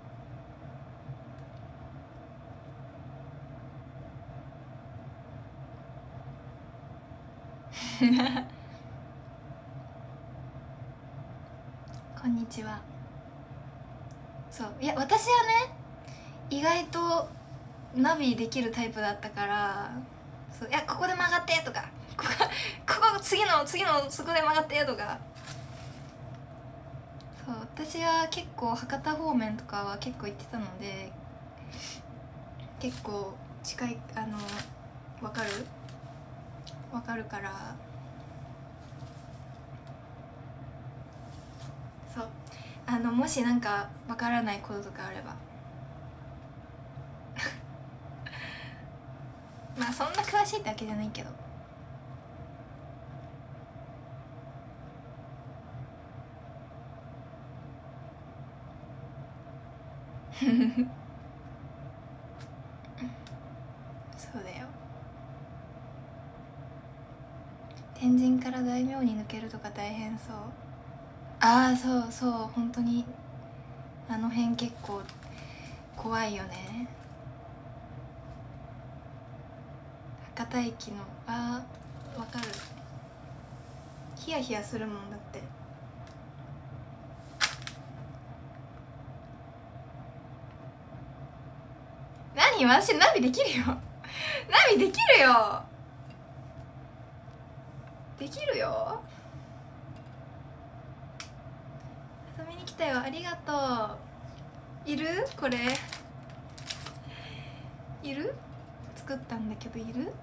こんにちは。そういや私はね意外とナビできるタイプだったから、そういやここで曲がってとか、ここ次のそこで曲がってとか、そう私は結構博多方面とかは結構行ってたので、結構近いわかるから、そうもしなんかわからないこととかあればまあそんな詳しいってわけじゃないけどそうだよ。天神から大名に抜けるとか大変そう。ああそうそう、本当に辺結構怖いよね。博多駅のわかる、ヒヤヒヤするもんだって。何、私ナビできるよナビできるよ遊びに来たよ、ありがとう。いる？これいる？作ったんだけどいる？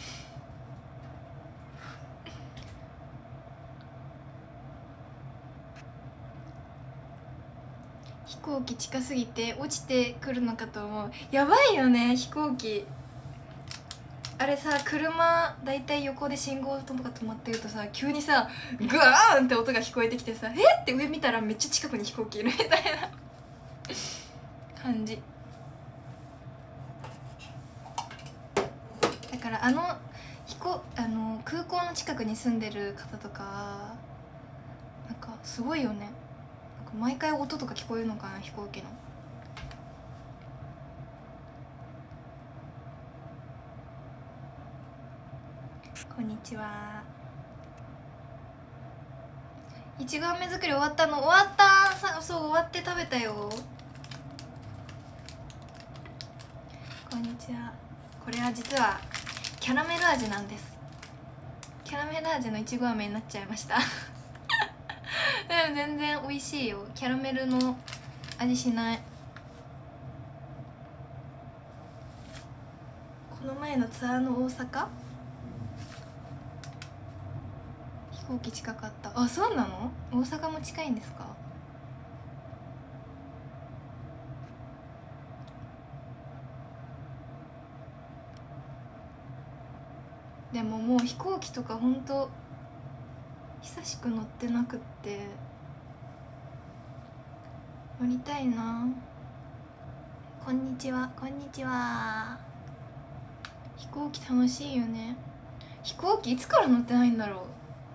飛行機近すぎて落ちてくるのかと思う。やばいよね飛行機。あれさ、車だいたい横で信号とか止まってるとさ、急にさグワーンって音が聞こえてきてさ、えって上見たらめっちゃ近くに飛行機いるみたいな感じだから空港の近くに住んでる方とかなんかすごいよね。なんか毎回音とか聞こえるのかな、飛行機の。こんにちは。いちご飴作り終わったの？終わったさ。そう終わって食べたよ。こんにちは。これは実はキャラメル味なんです。キャラメル味のいちご飴になっちゃいましたでも全然美味しいよ。キャラメルの味しない。この前のツアーの大阪飛行機近かった。あ、そうなの？大阪も近いんですか？でももう飛行機とかほんと久しく乗ってなくって、乗りたいな。こんにちは。こんにちは。飛行機楽しいよね。飛行機いつから乗ってないんだろ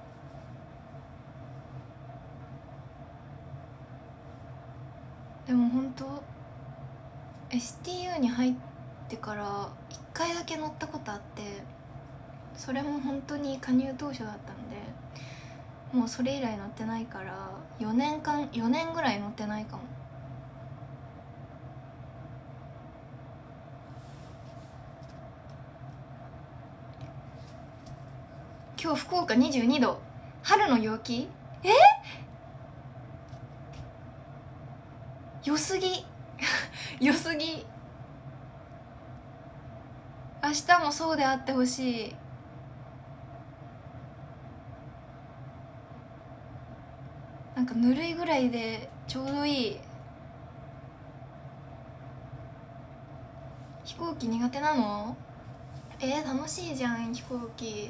う。でもほんと STU に入ってから1回だけ乗ったことあって、それも本当に加入当初だったんで、もうそれ以来乗ってないから4年ぐらい乗ってないかも。今日福岡22度、春の陽気。良すぎ良すぎ。明日もそうであってほしい。なんかぬるいぐらいでちょうどいい。飛行機苦手なの？楽しいじゃん飛行機。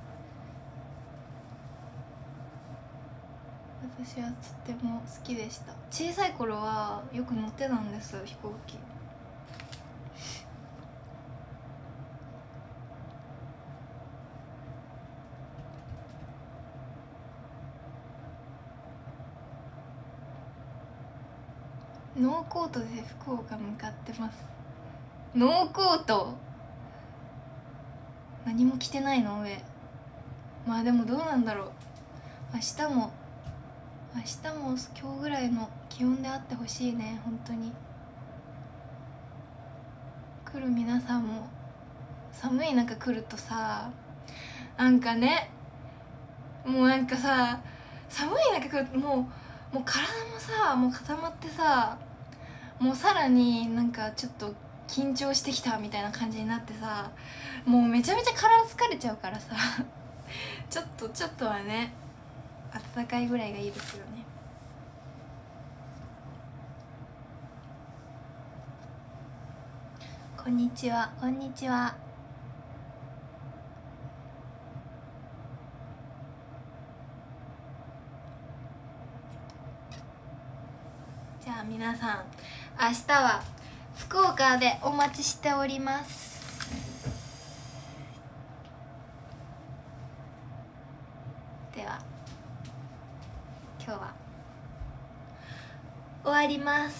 私はとっても好きでした。小さい頃はよく乗ってたんです飛行機。ノーコートで福岡向かってます。ノーコート何も着てないの上。まあでもどうなんだろう。明日も今日ぐらいの気温であってほしいね。本当に来る皆さんも寒い中来るとさ、なんかね、もうなんかさ、寒い中来るともう体もさもう固まってさ、もうさらになんかちょっと緊張してきたみたいな感じになってさ、もうめちゃめちゃ体疲れちゃうからさちょっとはね、暖かいぐらいがいいですよね。こんにちは、こんにちは。じゃあ皆さん、明日は福岡でお待ちしております。では今日は終わります。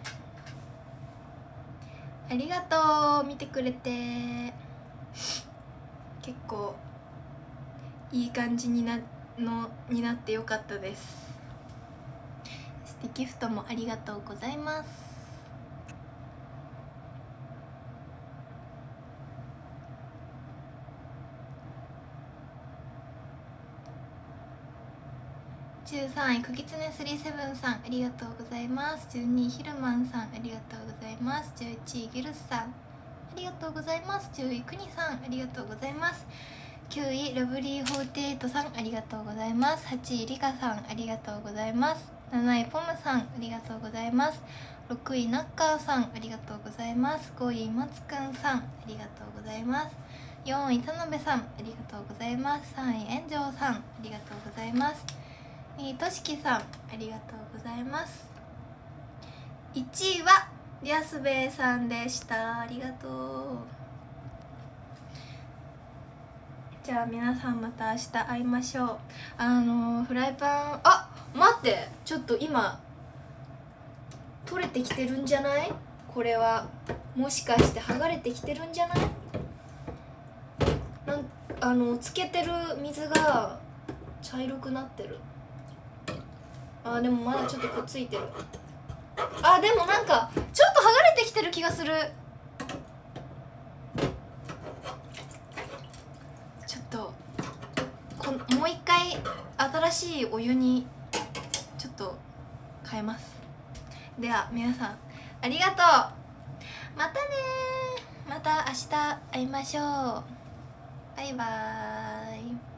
ありがとう、見てくれて。結構いい感じになってよかったです。素敵ギフトもありがとうございます。13位かきつね37さんありがとうございます。12位ひるまんさんありがとうございます。11位ギルスさんありがとうございます。10位くにさんありがとうございます。9位ラブリー48さんありがとうございます。8位りかさんありがとうございます。7位ポムさんありがとうございます。6位ナッカーさんありがとうございます。5位まつくんさんありがとうございます。4位田辺さんありがとうございます。3位炎上さんありがとうございます。2位としきさんありがとうございます。1位はリャスベイさんでした。ありがとう。じゃあ皆さんまた明日会いましょう。フライパン、待って、ちょっと今取れてきてるんじゃない？これはもしかして剥がれてきてるんじゃない？つけてる水が茶色くなってる。でもまだちょっとくっついてる。でもなんかちょっと剥がれてきてる気がする。ちょっともう一回新しいお湯にちょっと変えます。では皆さんありがとう。またね、また明日会いましょう。バイバーイ。